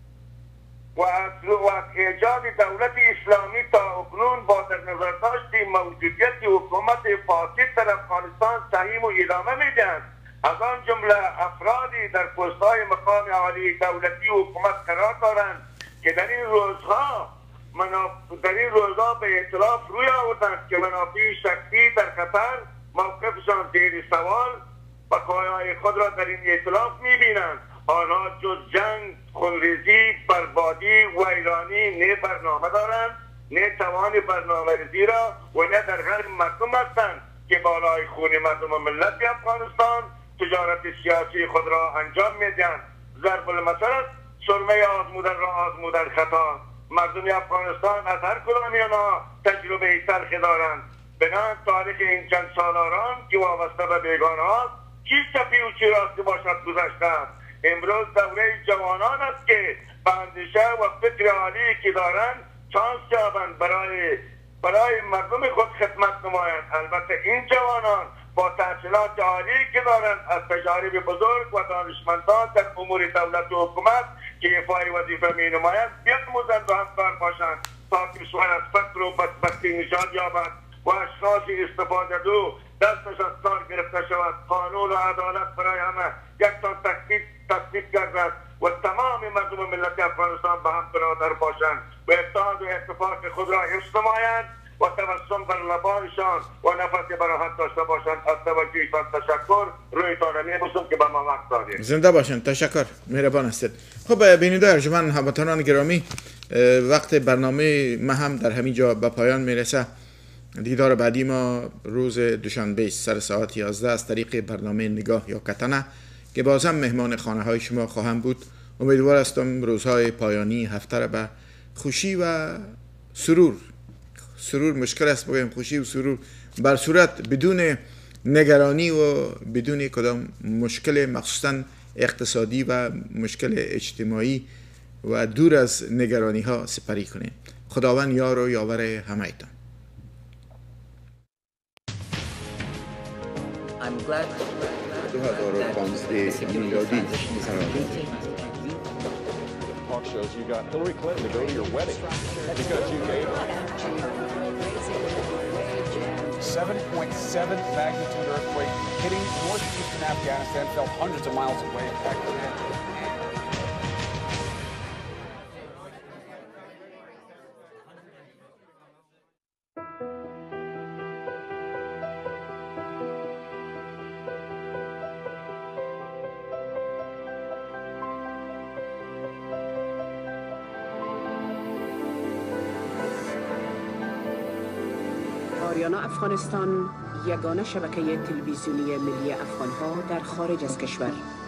و از ایجاد دولت اسلامی تا اکنون با در نظر داشت موجودیت حکومت فاسد در افغانستان سهیم و ادامه میدهند. از آن جمله افرادی در پست‌های مقام عالی دولتی و حکومت قرار دارند که در این روزها در این روزها به اطلاف روی آوردند که منافع شخصی در خطر، موقفشان زیر سوال و پایه‌های خود را در این اطلاف می‌بینند. آنها جز جنگ، خونریزی، بربادی و ایرانی نه برنامه دارند، نه توان برنامه‌ریزی را و نه در قلب مردم هستند که بالای خون مردم و ملت افغانستان تجارت سیاسی خود را انجام میدهند. ضرب المثل است، سرمه آزمودن را آزمودن خطا. مردم افغانستان از هر کدام آنها تجربه تلخ دارند. بنان تاریخ این چند سالاران که وابسته به بیگانه هاست چی چپی و چی راستی باشد گذشته است. امروز دوره جوانان است که به اندیشه و فکر عالی که دارند چانس یابند برای برای مردم خود خدمت نمایند. البته این جوانان با تحصیلات عالی که دارند از تجارب بزرگ و دانشمندان در امور دولت و حکومت که ایفای وظیفه می نمایند بیاموزند و همکار باشند تا کشور از فقر و بدبختی نجات یابد و اشخاص استفاده دو دستش از کار گرفته شود. قانون و عدالت برای همه یکسان تطبیق گردد و تمام مردم و ملت افغانستان به هم برادر باشند و اتحاد و اتفاق خود را حفظ نمایند و تبسم بر لبانشان و نفس براحت داشته باشند. از توجهتان تشکر. رویتان میبوسم که به ما وقت دادید. زنده باشند. تشکر. مهربان هستید. خب بیننده ارجمند هموطنان گرامی، وقت برنامه ما هم در همین جا به پایان میرسه. دیدار بعدی ما روز دوشنبه سر ساعت یازده از طریق برنامه نگاه یا کتنه که بازم مهمان خانه های شما خواهم بود. امیدوار هستم روزهای پایانی هفته را به خوشی و سرور سرور مشکل است بگیم خوشی و سرور بر صورت بدون نگرانی و بدون کدام مشکل مخصوصا اقتصادی و مشکل اجتماعی و دور از نگرانی ها سپری کنیم. خداوند یار و یاور همه ایتان. دو هزار و پانزده میلادی Talk shows, you got Hillary Clinton to go to your wedding because you gave her. seven point seven magnitude earthquake hitting northeastern Afghanistan, felt hundreds of miles away in Pakistan. آریانا افغانستان یگانه شبکه تلویزیونی ملی افغانها در خارج از کشور